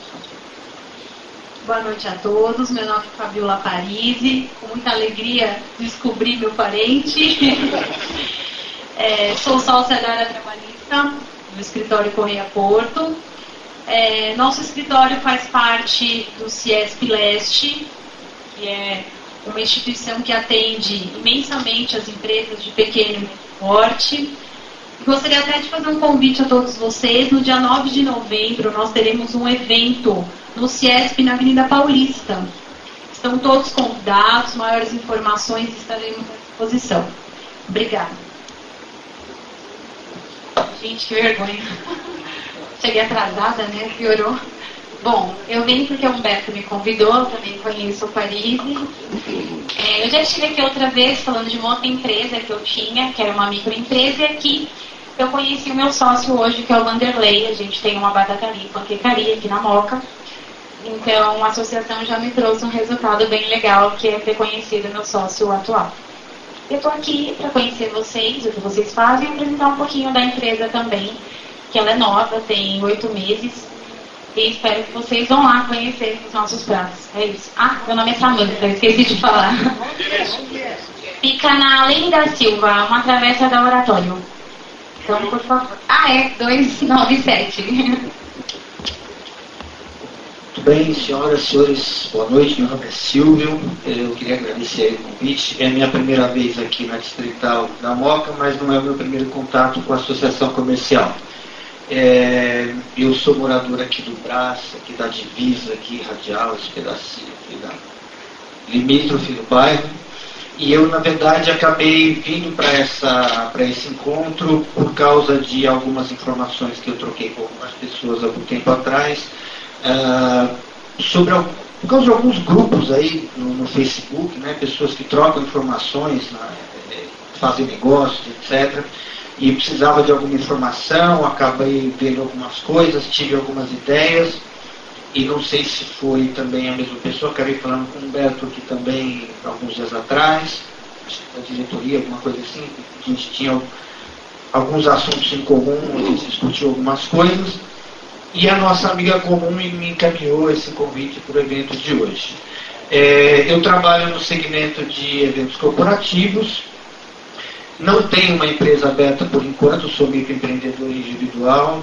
Boa noite a todos, meu nome é Fabiola Parisi, com muita alegria descobri meu parente. Sou sócia da área trabalhista do escritório Correia Porto. Nosso escritório faz parte do Ciesp Leste, que é uma instituição que atende imensamente as empresas de pequeno e médio porte. Gostaria até de fazer um convite a todos vocês. No dia 9 de novembro, nós teremos um evento no Ciesp, na Avenida Paulista. Estão todos convidados, maiores informações estaremos à disposição. Obrigada. Gente, que vergonha. Cheguei atrasada, né? Piorou. Bom, eu vim porque o Humberto me convidou, também conheço o Parisi. Eu já estive aqui outra vez falando de uma outra empresa que eu tinha, que era uma microempresa, e aqui eu conheci o meu sócio hoje, que é o Vanderlei. A gente tem uma batataria e panquecaria aqui na Moca. Então, a associação já me trouxe um resultado bem legal, que é ter conhecido meu sócio atual. Eu estou aqui para conhecer vocês, o que vocês fazem, e apresentar um pouquinho da empresa também, que ela é nova, tem 8 meses. E espero que vocês vão lá conhecer os nossos pratos. É isso. Meu nome é Samanta, esqueci de falar. Fica na Lene da Silva, uma travessa da Oratório. Então, por favor. 297. Muito bem, senhoras e senhores, boa noite. Meu nome é Silvio. Eu queria agradecer o convite. É a minha primeira vez aqui na Distrital da Moca, mas não é o meu primeiro contato com a associação comercial. Eu sou morador aqui do Brás, aqui da divisa, aqui radial, esse pedacinho aqui da limítrofe do bairro. E eu, na verdade, acabei vindo para esse encontro por causa de algumas informações que eu troquei com algumas pessoas há algum tempo atrás, por causa de alguns grupos aí no Facebook, né, pessoas que trocam informações, fazem negócios, etc. E precisava de alguma informação, acabei vendo algumas coisas, tive algumas ideias, e não sei se foi também a mesma pessoa, acabei falando com o Humberto aqui também alguns dias atrás, acho que da diretoria, alguma coisa assim, a gente tinha alguns assuntos em comum, a gente discutiu algumas coisas, e a nossa amiga comum me encaminhou esse convite para o evento de hoje. Eu trabalho no segmento de eventos corporativos. Não tenho uma empresa aberta por enquanto, sou microempreendedor individual.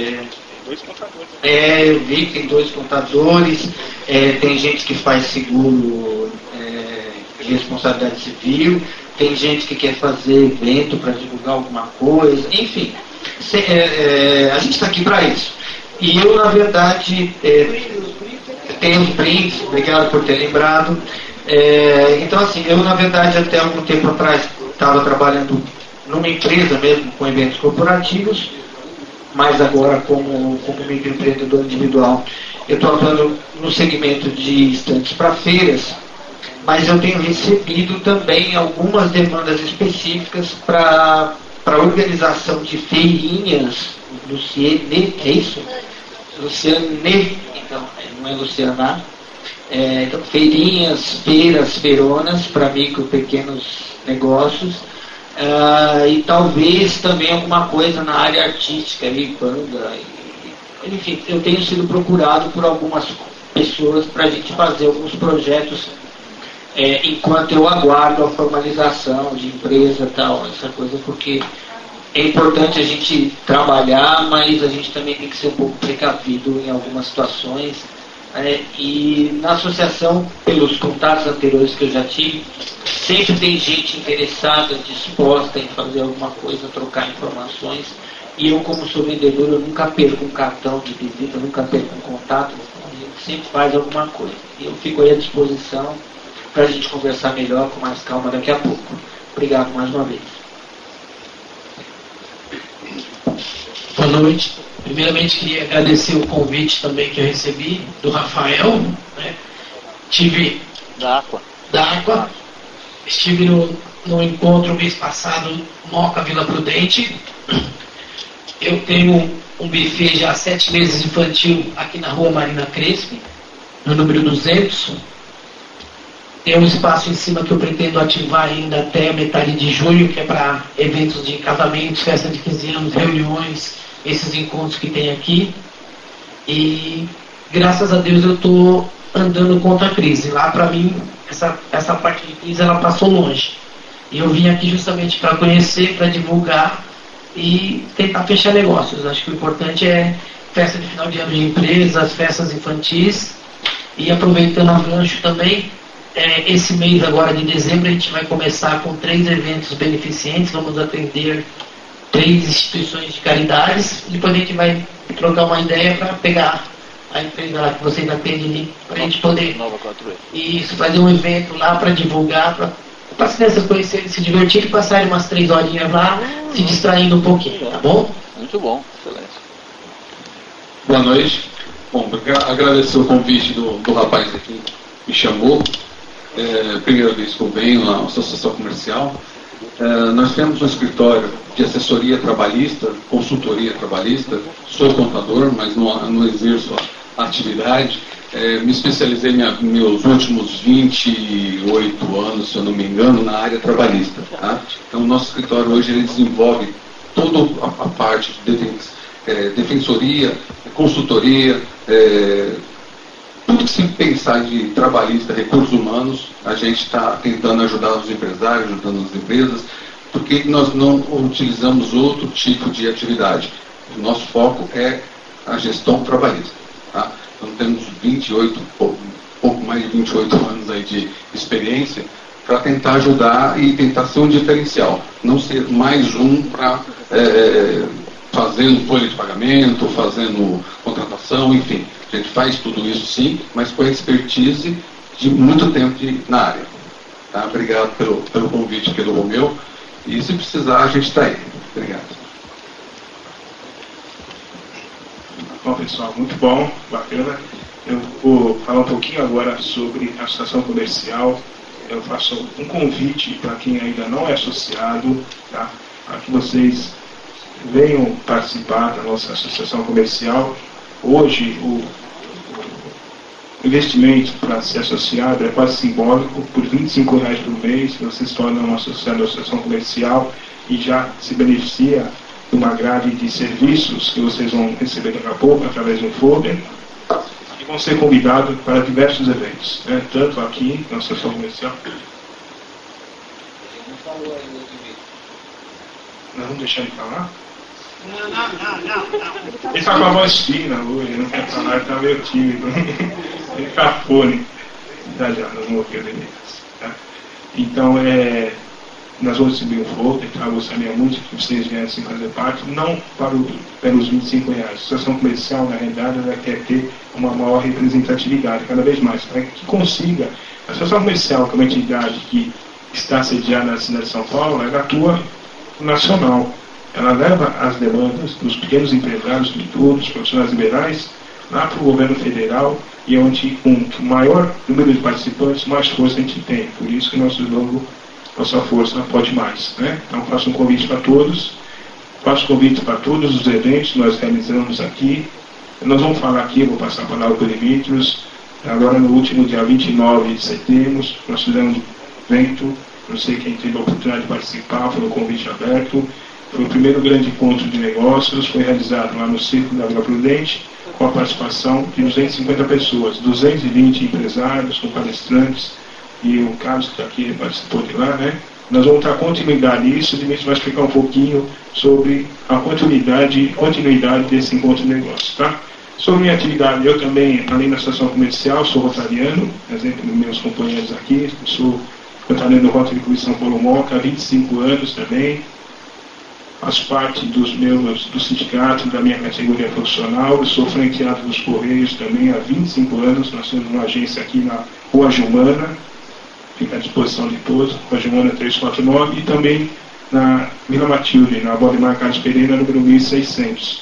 Eu vi que tem 2 contadores, tem gente que faz seguro de responsabilidade civil, tem gente que quer fazer evento para divulgar alguma coisa, enfim. A gente está aqui para isso. E eu, na verdade, tenho os brindes, obrigado por ter lembrado. Então, assim, eu, na verdade, até algum tempo atrás, estava trabalhando numa empresa mesmo com eventos corporativos, mas agora como microempreendedor individual. Eu estou atuando no segmento de estantes para feiras, mas eu tenho recebido também algumas demandas específicas para organização de feirinhas, Luciane, é isso? Luciane, então, não é Luciana. Então, feirinhas, feiras, feironas para micro, pequenos negócios, e talvez também alguma coisa na área artística, aí, banda, enfim, eu tenho sido procurado por algumas pessoas para a gente fazer alguns projetos enquanto eu aguardo a formalização de empresa e tal, essa coisa, porque é importante a gente trabalhar, mas a gente também tem que ser um pouco precavido em algumas situações. E na associação, pelos contatos anteriores que eu já tive, sempre tem gente interessada, disposta em fazer alguma coisa, trocar informações. E eu, como sou vendedor, eu nunca perco um cartão de visita, nunca perco um contato, então a gente sempre faz alguma coisa. E eu fico aí à disposição para a gente conversar melhor, com mais calma daqui a pouco. Obrigado mais uma vez. Boa noite. Primeiramente, queria agradecer o convite também que eu recebi do Rafael. Né? Da Aqua. Estive no encontro mês passado, Moca Vila Prudente. Eu tenho um buffet já há 7 meses infantil aqui na rua Marina Crespi, no número 200. Tem um espaço em cima que eu pretendo ativar ainda até metade de julho, que é para eventos de casamentos, festa de 15 anos, reuniões, esses encontros que tem aqui. E graças a Deus eu estou andando contra a crise. Lá para mim, essa parte de crise ela passou longe. E eu vim aqui justamente para conhecer, para divulgar e tentar fechar negócios. Acho que o importante é festa de final de ano de empresas, festas infantis. E aproveitando o gancho também, esse mês agora de dezembro a gente vai começar com 3 eventos beneficentes, vamos atender 3 instituições de caridades, depois a gente vai trocar uma ideia para pegar a empresa que vocês atendem, para a gente poder isso, fazer um evento lá para divulgar, para as crianças conhecerem, se divertirem e passarem umas 3 horinhas lá, se distraindo um pouquinho, tá bom? Muito bom, excelente. Boa noite. Bom, agradecer o convite do rapaz aqui que me chamou. Primeira vez que eu venho à Associação Comercial. Nós temos um escritório de assessoria trabalhista, consultoria trabalhista. Sou contador, mas não exerço a atividade. Me especializei meus últimos 28 anos, se eu não me engano, na área trabalhista. Tá? Então, o nosso escritório hoje ele desenvolve toda a parte de defensoria, consultoria, tudo que se pensar de trabalhista, recursos humanos, a gente está tentando ajudar os empresários, ajudando as empresas, porque nós não utilizamos outro tipo de atividade. O nosso foco é a gestão trabalhista. Tá? Então temos 28, pouco mais de 28 anos aí de experiência para tentar ajudar e tentar ser um diferencial, não ser mais um para fazendo folha de pagamento, fazendo contratação, enfim. A gente faz tudo isso sim, mas com a expertise de muito tempo na área. Tá? Obrigado pelo convite aqui do Romeu. E se precisar, a gente está aí. Obrigado. Bom, pessoal, muito bom, bacana. Eu vou falar um pouquinho agora sobre a associação comercial. Eu faço um convite para quem ainda não é associado, tá? Para que vocês venham participar da nossa associação comercial. Hoje, o investimento para ser associado é quase simbólico. Por R$25 por mês, você se torna um associado da associação comercial e já se beneficia de uma grade de serviços que vocês vão receber daqui a pouco, através de um folder, e vão ser convidados para diversos eventos, né? Tanto aqui na associação comercial. Nós vamos deixar ele falar? Não. Ele está com a voz fina hoje, não quer falar, ele está meio tímido. Ele está fone. Já, nós vamos ouvir ele. Tá? Então, nós vamos receber um folder, tá? Eu gostaria muito que vocês viessem fazer parte, não pelos R$25. A associação comercial, na realidade, ela quer ter uma maior representatividade, cada vez mais, para que consiga. A associação comercial, que é uma entidade que está sediada na cidade de São Paulo, ela atua nacional. Ela leva as demandas dos pequenos empresários, de todos, profissionais liberais, lá para o governo federal, e onde com maior número de participantes, mais força a gente tem. Por isso que nosso slogan, nossa força pode mais. Né? Então faço um convite para todos, faço convite para todos os eventos que nós realizamos aqui. Nós vamos falar aqui, eu vou passar a palavra para o Dimitrios. Agora no último dia 29 de setembro, nós fizemos um evento, não sei quem teve a oportunidade de participar, foi um convite aberto. Foi o primeiro grande encontro de negócios, foi realizado lá no Círculo da Vila Prudente, com a participação de 250 pessoas, 220 empresários, com palestrantes, e o Carlos que está aqui participou de lá, né? Nós vamos dar continuidade nisso, e a gente vai explicar um pouquinho sobre a continuidade desse encontro de negócios, tá? Sobre minha atividade, eu também, além da associação comercial, sou rotariano, exemplo dos meus companheiros aqui, sou rotariano do Rotary Clube São Paulo Moca há 25 anos também. Faço parte do sindicato, da minha categoria profissional. Eu sou franqueado dos Correios também há 25 anos. Nós temos uma agência aqui na Rua Gilmana, fica à disposição de todos, Rua Gilmana 349, e também na Vila Matilde, na Valdemar Carlos Pereira, número 1600.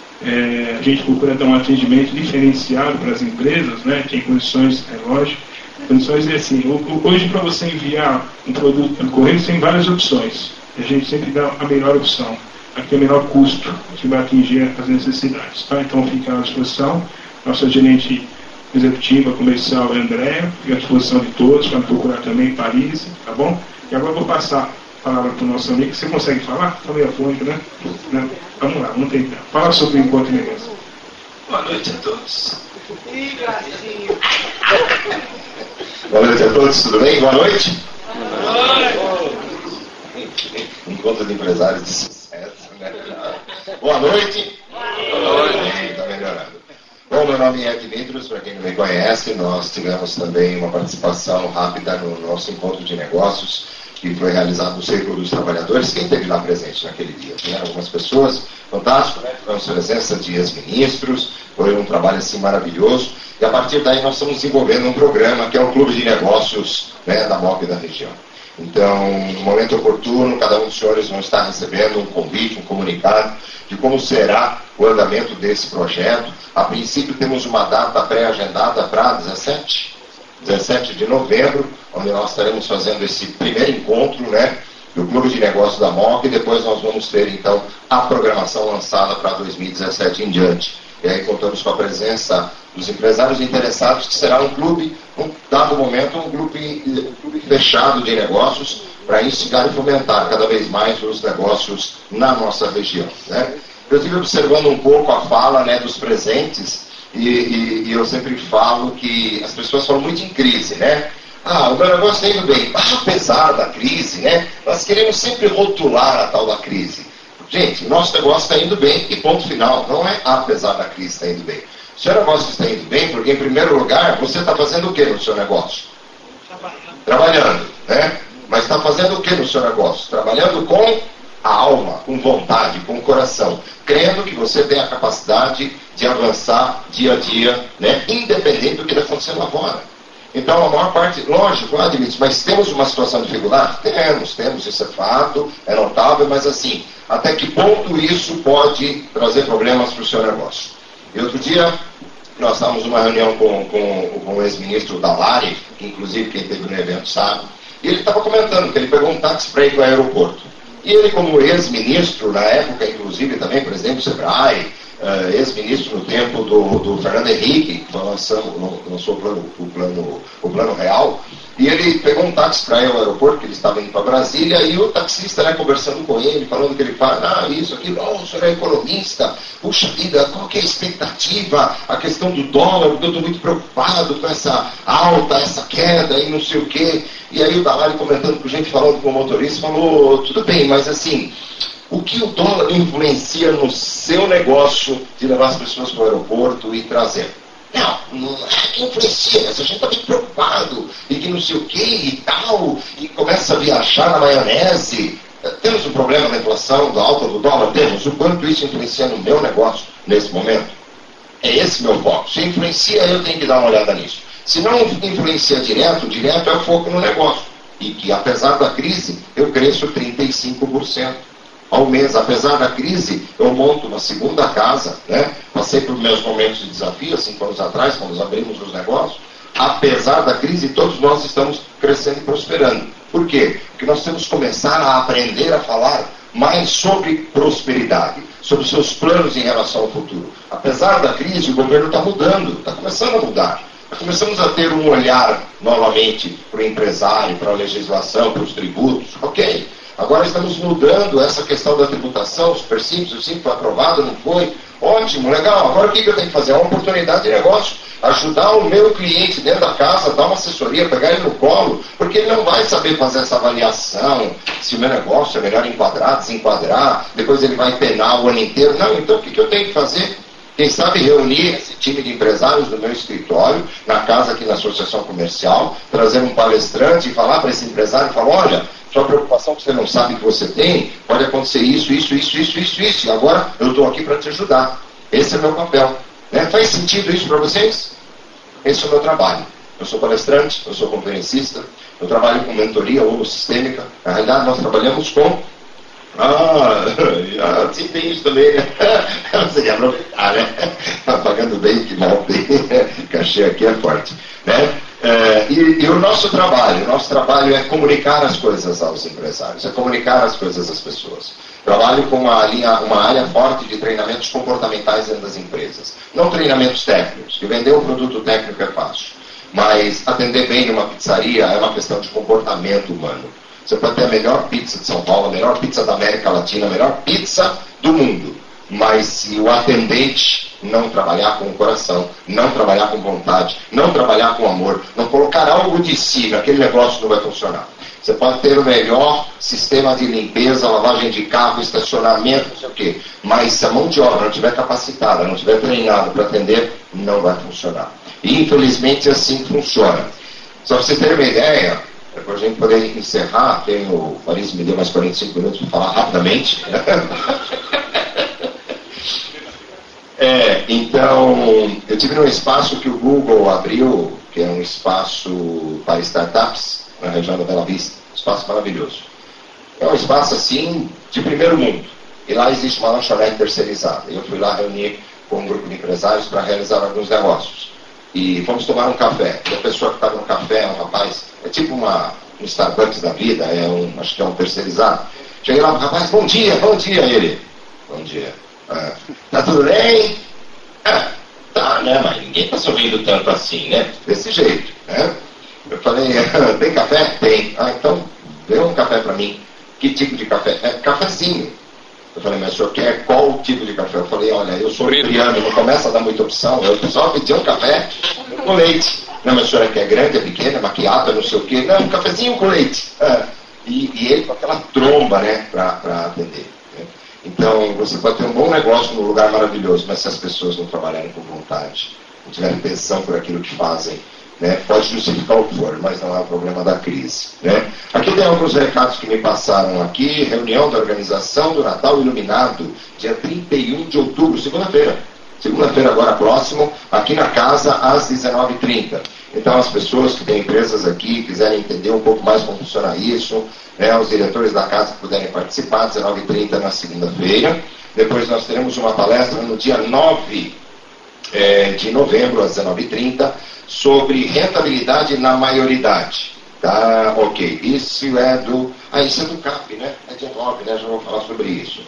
A gente procura dar um atendimento diferenciado para as empresas, né? Tem condições, lógico. Condições é assim, hoje para você enviar um produto pelo Correio tem várias opções. A gente sempre dá a melhor opção, a que tem o menor custo, que vai atingir as necessidades. Tá? Então fica à disposição. Nossa gerente executiva, comercial e Andréa, fica à disposição de todos, para procurar também Paris, tá bom? E agora eu vou passar a palavra para o nosso amigo. Você consegue falar? Está meio afônico, né? Não. Vamos lá, vamos tentar. Fala sobre o encontro de negócio. Boa noite a todos. Ih, gracinha. Boa noite a todos, tudo bem? Boa noite. Boa noite. Encontro de empresários de sucesso, né? Boa noite. Boa noite. Está melhorando. Bom, meu nome é Dimitrios, para quem não me conhece, nós tivemos também uma participação rápida no nosso encontro de negócios, que foi realizado no Círculo dos Trabalhadores. Quem esteve lá presente naquele dia? Tiveram algumas pessoas, fantástico, né? Tivemos presença de ex-ministros, foi um trabalho assim maravilhoso, e a partir daí nós estamos desenvolvendo um programa que é o Clube de Negócios, né, da MOC da região. Então, no momento oportuno, cada um dos senhores vão estar recebendo um convite, um comunicado de como será o andamento desse projeto. A princípio temos uma data pré-agendada para 17 de novembro, onde nós estaremos fazendo esse primeiro encontro, né, do Clube de Negócios da MOC, e depois nós vamos ter então a programação lançada para 2017 em diante. E aí contamos com a presença dos empresários interessados, que será um clube, num dado momento, um clube fechado de negócios, para instigar e fomentar cada vez mais os negócios na nossa região, né? Eu estive observando um pouco a fala, né, dos presentes, e eu sempre falo que as pessoas falam muito em crise, né? Ah, o meu negócio está indo bem. Apesar da crise, né? Nós queremos sempre rotular a tal da crise. Gente, o nosso negócio está indo bem e ponto final. Não é apesar da crise está indo bem. O seu negócio está indo bem porque, em primeiro lugar, você está fazendo o que no seu negócio? Trabalhando, né? Mas está fazendo o que no seu negócio? Trabalhando com a alma, com vontade, com o coração, crendo que você tem a capacidade de avançar dia a dia, né? Independente do que está acontecendo lá fora. Então, a maior parte, lógico, admito, mas temos uma situação de dificuldade? Temos, isso é fato, é notável, mas assim, até que ponto isso pode trazer problemas para o seu negócio? E outro dia, nós estávamos numa reunião com o ex-ministro Dallari, que inclusive quem esteve no evento sabe, e ele estava comentando que ele pegou um táxi para ir para o aeroporto. E ele, como ex-ministro, na época, inclusive, também presidente do SEBRAE, ex-ministro no tempo do Fernando Henrique, que lançou o plano real, e ele pegou um táxi para ir ao aeroporto, que ele estava indo para Brasília, e o taxista, né, conversando com ele, falando que ele fala, isso, aquilo, o senhor é economista, puxa vida, qual que é a expectativa, a questão do dólar, porque eu estou muito preocupado com essa alta, essa queda, e não sei o quê. E aí o Dallari comentando com gente, falando com o motorista, falou, tudo bem, mas assim, o que o dólar influencia no seu negócio de levar as pessoas para o aeroporto e trazer? Não é que influencia, mas a gente está bem preocupado, e que não sei o que e tal, e começa a viajar na maionese. Temos um problema na inflação, da alta do dólar? Temos. O quanto isso influencia no meu negócio nesse momento? É esse meu foco. Se influencia, eu tenho que dar uma olhada nisso. Se não influencia direto é o foco no negócio. E que, apesar da crise, eu cresço 35%. Ao mês, apesar da crise, eu monto uma segunda casa, né? Passei por meus momentos de desafio, 5 anos atrás, quando nós abrimos os negócios. Apesar da crise, todos nós estamos crescendo e prosperando. Por quê? Porque nós temos que começar a aprender a falar mais sobre prosperidade, sobre os seus planos em relação ao futuro. Apesar da crise, o governo está mudando, está começando a mudar. Nós começamos a ter um olhar, novamente, para o empresário, para a legislação, para os tributos. Ok. Agora estamos mudando essa questão da tributação, super simples, o simples foi aprovado, não foi? Ótimo, legal. Agora o que eu tenho que fazer? É uma oportunidade de negócio. Ajudar o meu cliente dentro da casa, dar uma assessoria, pegar ele no colo, porque ele não vai saber fazer essa avaliação, se o meu negócio é melhor enquadrar, desenquadrar, depois ele vai penar o ano inteiro. Não, então o que eu tenho que fazer? Quem sabe reunir esse time de empresários no meu escritório, na casa aqui na Associação Comercial, trazer um palestrante e falar para esse empresário, falar, olha, sua preocupação que você não sabe que você tem, pode acontecer isso. E agora eu estou aqui para te ajudar. Esse é o meu papel. Né? Faz sentido isso para vocês? Esse é o meu trabalho. Eu sou palestrante, eu sou conferencista, eu trabalho com mentoria holosistêmica. Na realidade, nós trabalhamos com... sim, tem isso também, né? Você quer aproveitar, né? Pagando bem, que mal tem. Cachê aqui é forte. Né? E o nosso trabalho é comunicar as coisas aos empresários, é comunicar as coisas às pessoas. Trabalho com uma área forte de treinamentos comportamentais dentro das empresas. Não treinamentos técnicos, que vender um produto técnico é fácil. Mas atender bem numa pizzaria é uma questão de comportamento humano. Você pode ter a melhor pizza de São Paulo, a melhor pizza da América Latina, a melhor pizza do mundo. Mas se o atendente não trabalhar com o coração, não trabalhar com vontade, não trabalhar com amor, não colocar algo de si, aquele negócio não vai funcionar. Você pode ter o melhor sistema de limpeza, lavagem de carro, estacionamento, não sei o quê. Mas se a mão de obra não estiver capacitada, não estiver treinada para atender, não vai funcionar. E infelizmente assim funciona. Só para vocês terem uma ideia, para a gente poder encerrar, o Fariz me deu mais 45 minutos para falar rapidamente. Então, eu tive num espaço que o Google abriu, que é um espaço para startups, na região da Bela Vista, um espaço maravilhoso. É um espaço assim de primeiro mundo. E lá existe uma lanchonete terceirizada. Eu fui lá reunir com um grupo de empresários para realizar alguns negócios. E fomos tomar um café. E a pessoa que estava no café, um rapaz, é tipo um Starbucks da vida, acho que é um terceirizado. Cheguei lá, rapaz, bom dia, ele. Bom dia. Tá tudo bem? Tá, né? Mas ninguém tá sorrindo tanto assim, né? Desse jeito, né? Eu falei, tem café? Tem. Então, dê um café para mim. Que tipo de café? Cafezinho. Eu falei, mas o senhor quer qual tipo de café? Eu falei, olha, eu sou libriano, não começa a dar muita opção. Eu só pedi um café com leite. Não, mas a senhora quer grande, é pequena, é maquiada, não sei o quê. Não, um cafezinho com leite. E ele com aquela tromba, né, para atender. Né? Então, você pode ter um bom negócio num lugar maravilhoso, mas se as pessoas não trabalharem com vontade, não tiverem tesão por aquilo que fazem, né, pode justificar o que for, mas não é o problema da crise. Né? Aqui tem alguns recados que me passaram aqui. Reunião da organização do Natal Iluminado, dia 31 de outubro, segunda-feira. Segunda-feira agora próximo, aqui na casa, às 19h30. Então as pessoas que têm empresas aqui, quiserem entender um pouco mais como funciona isso, né, os diretores da casa que puderem participar, 19h30 na segunda-feira. Depois nós teremos uma palestra no dia 9 de novembro, às 19h30, sobre rentabilidade na maioridade. Tá, ok. Isso é do CAP, né? É dia 9, né? Já vou falar sobre isso.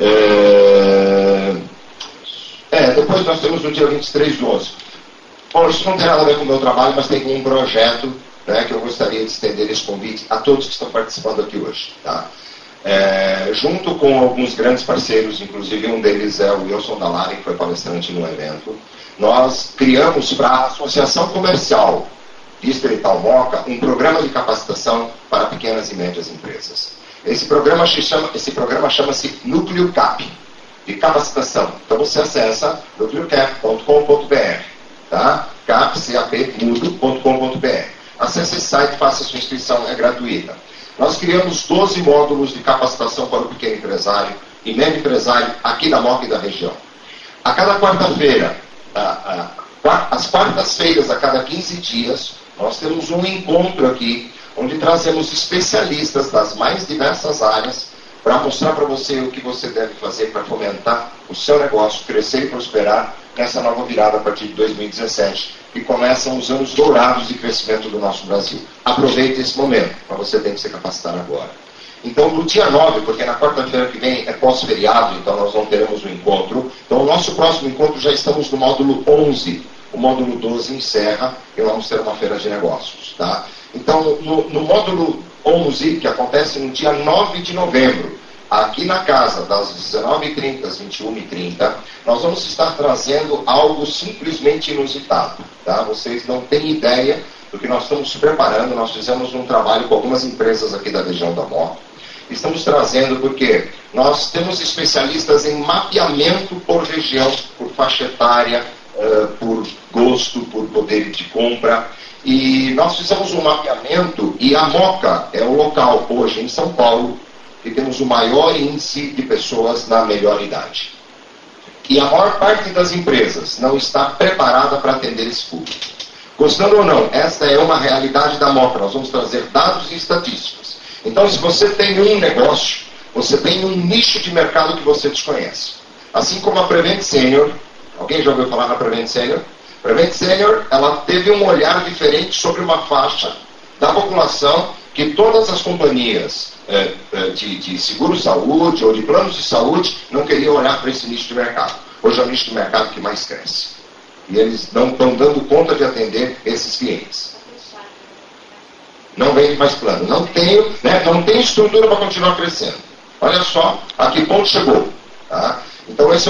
Depois nós temos no dia 23/11. Bom, isso não tem nada a ver com o meu trabalho, mas tem um projeto, né, que eu gostaria de estender esse convite a todos que estão participando aqui hoje. Tá? Junto com alguns grandes parceiros, inclusive um deles é o Wilson Dallari, que foi palestrante no evento, nós criamos para a Associação Comercial Distrital Moca um programa de capacitação para pequenas e médias empresas. Esse programa chama-se Núcleo CAP, de capacitação. Então você acessa nucleocap.com.br, tá? capmudo.com.br. Acesse esse site, faça sua inscrição, é gratuita. Nós criamos 12 módulos de capacitação para o pequeno empresário e médio empresário aqui da Moca e da região. A cada quarta-feira, às quartas-feiras, a cada 15 dias, nós temos um encontro aqui, onde trazemos especialistas das mais diversas áreas para mostrar para você o que você deve fazer para fomentar o seu negócio, crescer e prosperar nessa nova virada a partir de 2017, que começam os anos dourados de crescimento do nosso Brasil. Aproveite esse momento, mas você tem que se capacitar agora. Então, no dia 9, porque na quarta-feira que vem é pós-feriado, então nós não teremos o encontro. Então, o nosso próximo encontro já estamos no módulo 11. O módulo 12 encerra e vamos ter uma feira de negócios. Tá? Então, no módulo 11, que acontece no dia 9 de novembro, aqui na casa, das 19h30 às 21h30, nós vamos estar trazendo algo simplesmente inusitado. Tá? Vocês não têm ideia do que nós estamos preparando. Nós fizemos um trabalho com algumas empresas aqui da região da Moca. Estamos trazendo porque nós temos especialistas em mapeamento por região, por faixa etária, por gosto, por poder de compra. E nós fizemos um mapeamento e a Moca é o local hoje em São Paulo que temos o maior índice de pessoas na melhor idade. E a maior parte das empresas não está preparada para atender esse público. Gostando ou não, esta é uma realidade da Moca. Nós vamos trazer dados e estatísticas. Então, se você tem um negócio, você tem um nicho de mercado que você desconhece. Assim como a Prevent Senior, alguém já ouviu falar na Prevent Senior? Prevent Senior, ela teve um olhar diferente sobre uma faixa da população que todas as companhias de seguro-saúde ou de planos de saúde não queriam olhar para esse nicho de mercado. Hoje é o nicho de mercado que mais cresce. E eles não estão dando conta de atender esses clientes. Não vende mais plano. Não tem estrutura para continuar crescendo. Olha só a que ponto chegou. Tá? Então esse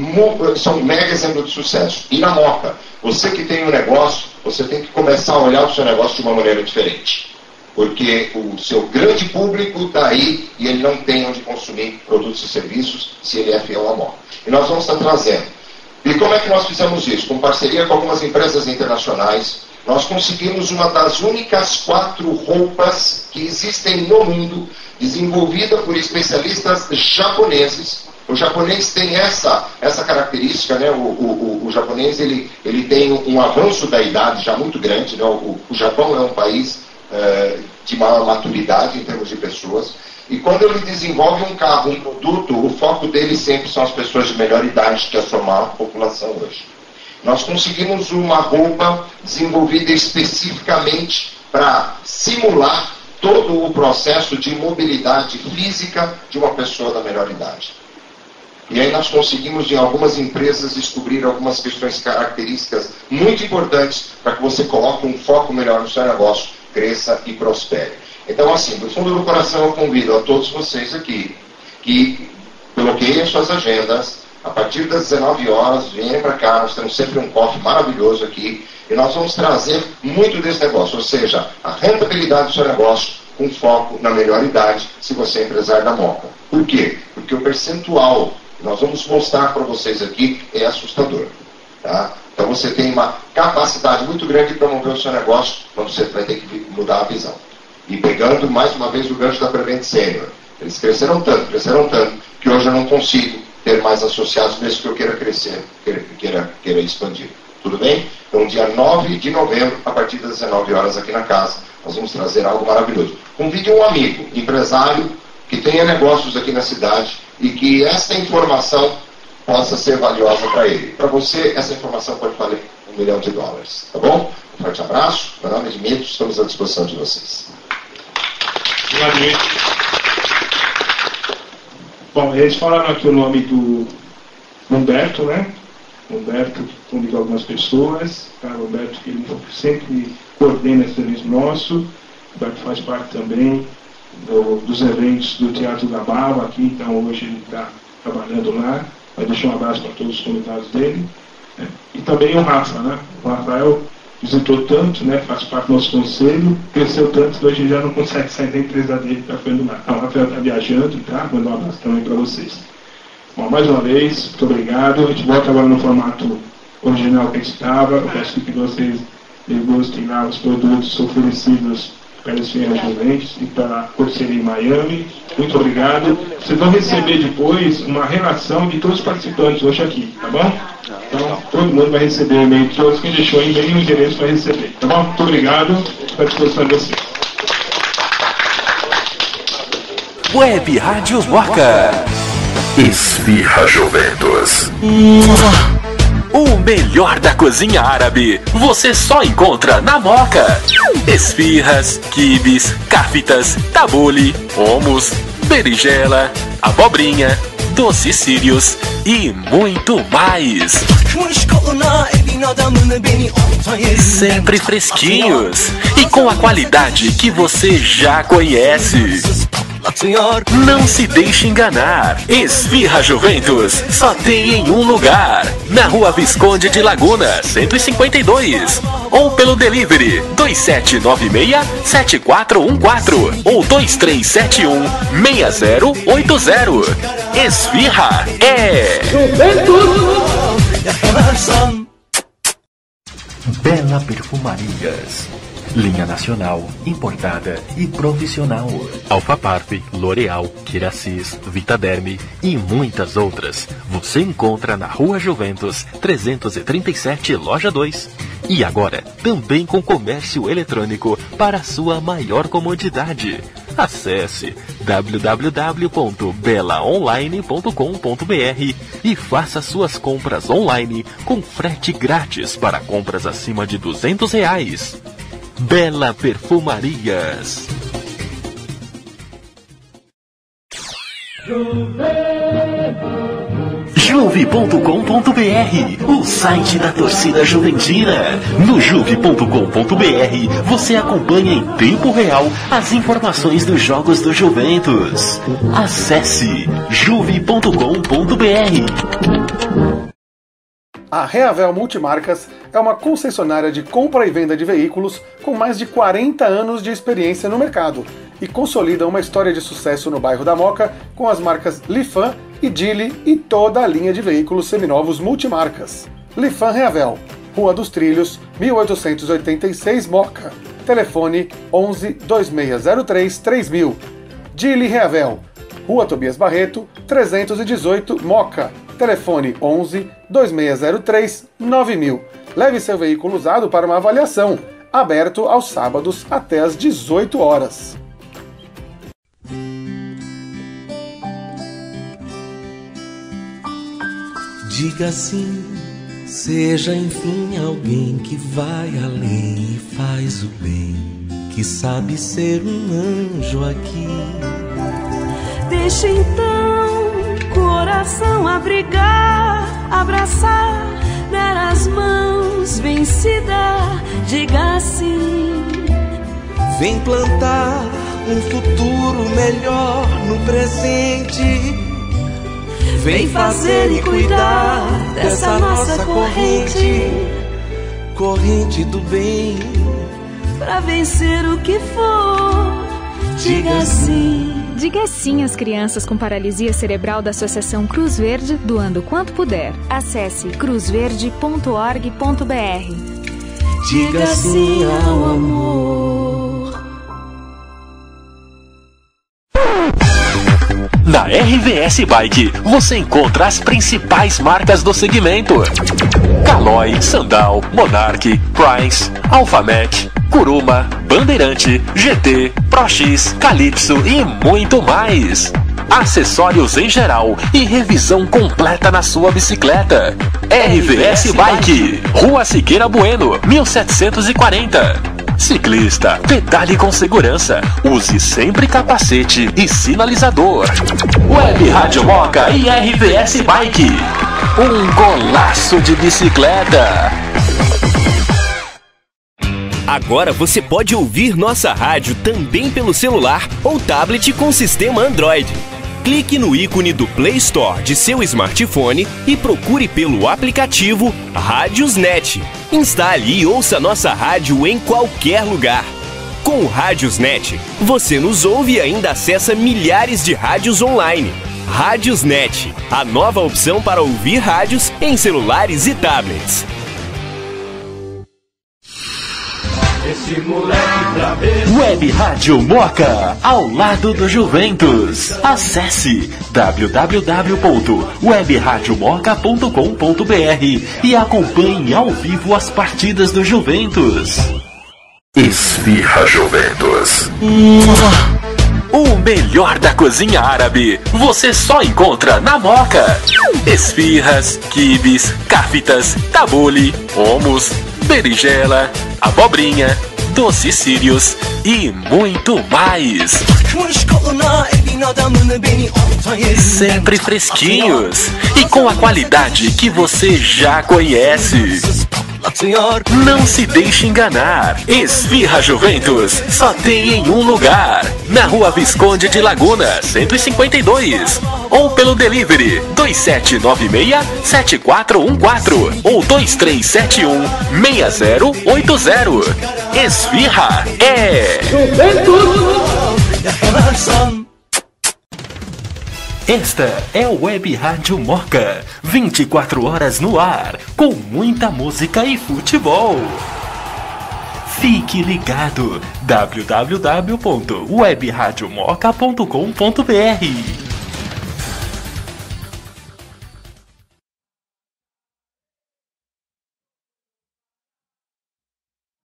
é um mega exemplo de sucesso. E na Moca, você que tem um negócio, você tem que começar a olhar o seu negócio de uma maneira diferente. Porque o seu grande público está aí e ele não tem onde consumir produtos e serviços se ele é fiel à Moca. E nós vamos estar trazendo. E como é que nós fizemos isso? Com parceria com algumas empresas internacionais, nós conseguimos uma das únicas 4 roupas que existem no mundo, desenvolvida por especialistas japoneses. O japonês tem essa característica, né? O japonês ele tem um avanço da idade já muito grande, né? O Japão é um país de maior maturidade em termos de pessoas. E quando ele desenvolve um carro, um produto, o foco dele sempre são as pessoas de melhor idade, que é a sua maior população hoje. Nós conseguimos uma roupa desenvolvida especificamente para simular todo o processo de mobilidade física de uma pessoa da melhor idade. E aí nós conseguimos, em algumas empresas, descobrir algumas questões características muito importantes para que você coloque um foco melhor no seu negócio, cresça e prospere. Então, assim, do fundo do coração eu convido a todos vocês aqui que bloqueiem suas agendas. A partir das 19 horas, venham para cá, nós temos sempre um coffee maravilhoso aqui e nós vamos trazer muito desse negócio, ou seja, a rentabilidade do seu negócio com foco na melhor idade, se você é empresário da Moca. Por quê? Porque o percentual que nós vamos mostrar para vocês aqui é assustador. Tá? Então você tem uma capacidade muito grande de promover o seu negócio, mas você vai ter que mudar a visão. E pegando mais uma vez o gancho da Prevent Senior, eles cresceram tanto, que hoje eu não consigo ter mais associados, mesmo que eu queira crescer, queira expandir. Tudo bem? Então, dia 9 de novembro, a partir das 19 horas aqui na casa, nós vamos trazer algo maravilhoso. Convide um amigo, empresário, que tenha negócios aqui na cidade e que essa informação possa ser valiosa para ele. Para você, essa informação pode valer $1 milhão. Tá bom? Um forte abraço. Meu nome é Dmitry, estamos à disposição de vocês. Bom, eles falaram aqui o nome do Humberto, né? Humberto convidou algumas pessoas, tá? Humberto que ele sempre coordena esse evento nosso. Humberto faz parte também dos eventos do Teatro da Baba aqui, então hoje ele está trabalhando lá. Vai deixar um abraço para todos os convidados dele. Né? E também o Rafa, né? O Rafael visitou tanto, né? Faz parte do nosso conselho, cresceu tanto que hoje já não consegue sair da empresa dele para frente do mar. Então, o Rafael está viajando, tá? Mandar um abraço também para vocês. Bom, mais uma vez, muito obrigado. A gente volta agora no formato original que a gente estava. Eu peço que vocês degustem lá os produtos oferecidos pelas Firras Juventus e pela Corseria em Miami. Muito obrigado. Vocês vão receber depois uma relação de todos os participantes hoje aqui, tá bom? Então, todo mundo vai receber o e-mail de todos. Quem deixou aí, bem o endereço para receber, tá bom? Muito obrigado. Estou à disposição de vocês. Web Rádio Moca. Esfirra Juventus. O melhor da cozinha árabe você só encontra na Moca. Esfirras, quibes, kaftas, tabule, hummus, berinjela, abobrinha, doces sírios e muito mais. Sempre fresquinhos e com a qualidade que você já conhece. Não se deixe enganar. Esfirra Juventus só tem em um lugar, na Rua Visconde de Laguna, 152. Ou pelo delivery 2796-7414 ou 2371-6080. Esfirra é Juventus. Bela Perfumarias. Linha nacional, importada e profissional. Alfaparp, L'Oréal, Kiracis, Vitaderme e muitas outras. Você encontra na Rua Juventus, 337, Loja 2. E agora, também com comércio eletrônico para sua maior comodidade. Acesse www.belaonline.com.br e faça suas compras online com frete grátis para compras acima de R$200. Bela Perfumarias. Juve.com.br, o site da torcida juventina. No Juve.com.br você acompanha em tempo real as informações dos jogos do Juventus. Acesse Juve.com.br. A Reavel Multimarcas é uma concessionária de compra e venda de veículos com mais de 40 anos de experiência no mercado e consolida uma história de sucesso no bairro da Moca com as marcas Lifan e Geely e toda a linha de veículos seminovos multimarcas. Lifan Reavel, Rua dos Trilhos, 1886 Moca. Telefone 11 2603 3000. Geely Reavel, Rua Tobias Barreto, 318 Moca. Telefone 11 2603 9000. Leve seu veículo usado para uma avaliação. Aberto aos sábados até às 18 horas. Diga sim, seja enfim alguém que vai além e faz o bem, que sabe ser um anjo aqui. Deixa então o coração abrigar, abraçar, dar as mãos, vem se dar, diga sim. Vem plantar um futuro melhor no presente. Vem fazer e cuidar dessa nossa corrente, corrente do bem, pra vencer o que for, diga sim. Diga sim às crianças com paralisia cerebral da Associação Cruz Verde, doando quanto puder. Acesse cruzverde.org.br. Diga sim ao amor. Na RVS Bike, você encontra as principais marcas do segmento: Caloi, Sandal, Monarch, Price, Alphamet, Kuruma, Bandeirante, GT, ProX, Calypso e muito mais. Acessórios em geral e revisão completa na sua bicicleta. RVS Bike, Rua Siqueira Bueno, 1740. Ciclista, pedale com segurança, use sempre capacete e sinalizador. Web Rádio Moca e RVS Bike, um golaço de bicicleta. Agora você pode ouvir nossa rádio também pelo celular ou tablet com sistema Android. Clique no ícone do Play Store de seu smartphone e procure pelo aplicativo Rádiosnet. Instale e ouça nossa rádio em qualquer lugar. Com o Rádiosnet, você nos ouve e ainda acessa milhares de rádios online. Rádiosnet, a nova opção para ouvir rádios em celulares e tablets. Esse moleque pra ver. Web Rádio Moca, ao lado do Juventus. Acesse www.webradiomoca.com.br e acompanhe ao vivo as partidas do Juventus. Esfirra Juventus. O melhor da cozinha árabe você só encontra na Moca. Esfirras, quibes, cafitas, tabule, hummus, berinjela, abobrinha, doces sírios e muito mais. Sempre fresquinhos e com a qualidade que você já conhece. Não se deixe enganar. Esfirra Juventus só tem em um lugar: na Rua Visconde de Laguna, 152. Ou pelo delivery 2796-7414 ou 2371-6080. Esfirra é Juventus. Esta é o Web Rádio Moca, 24 horas no ar, com muita música e futebol. Fique ligado, www.webradiomoca.com.br.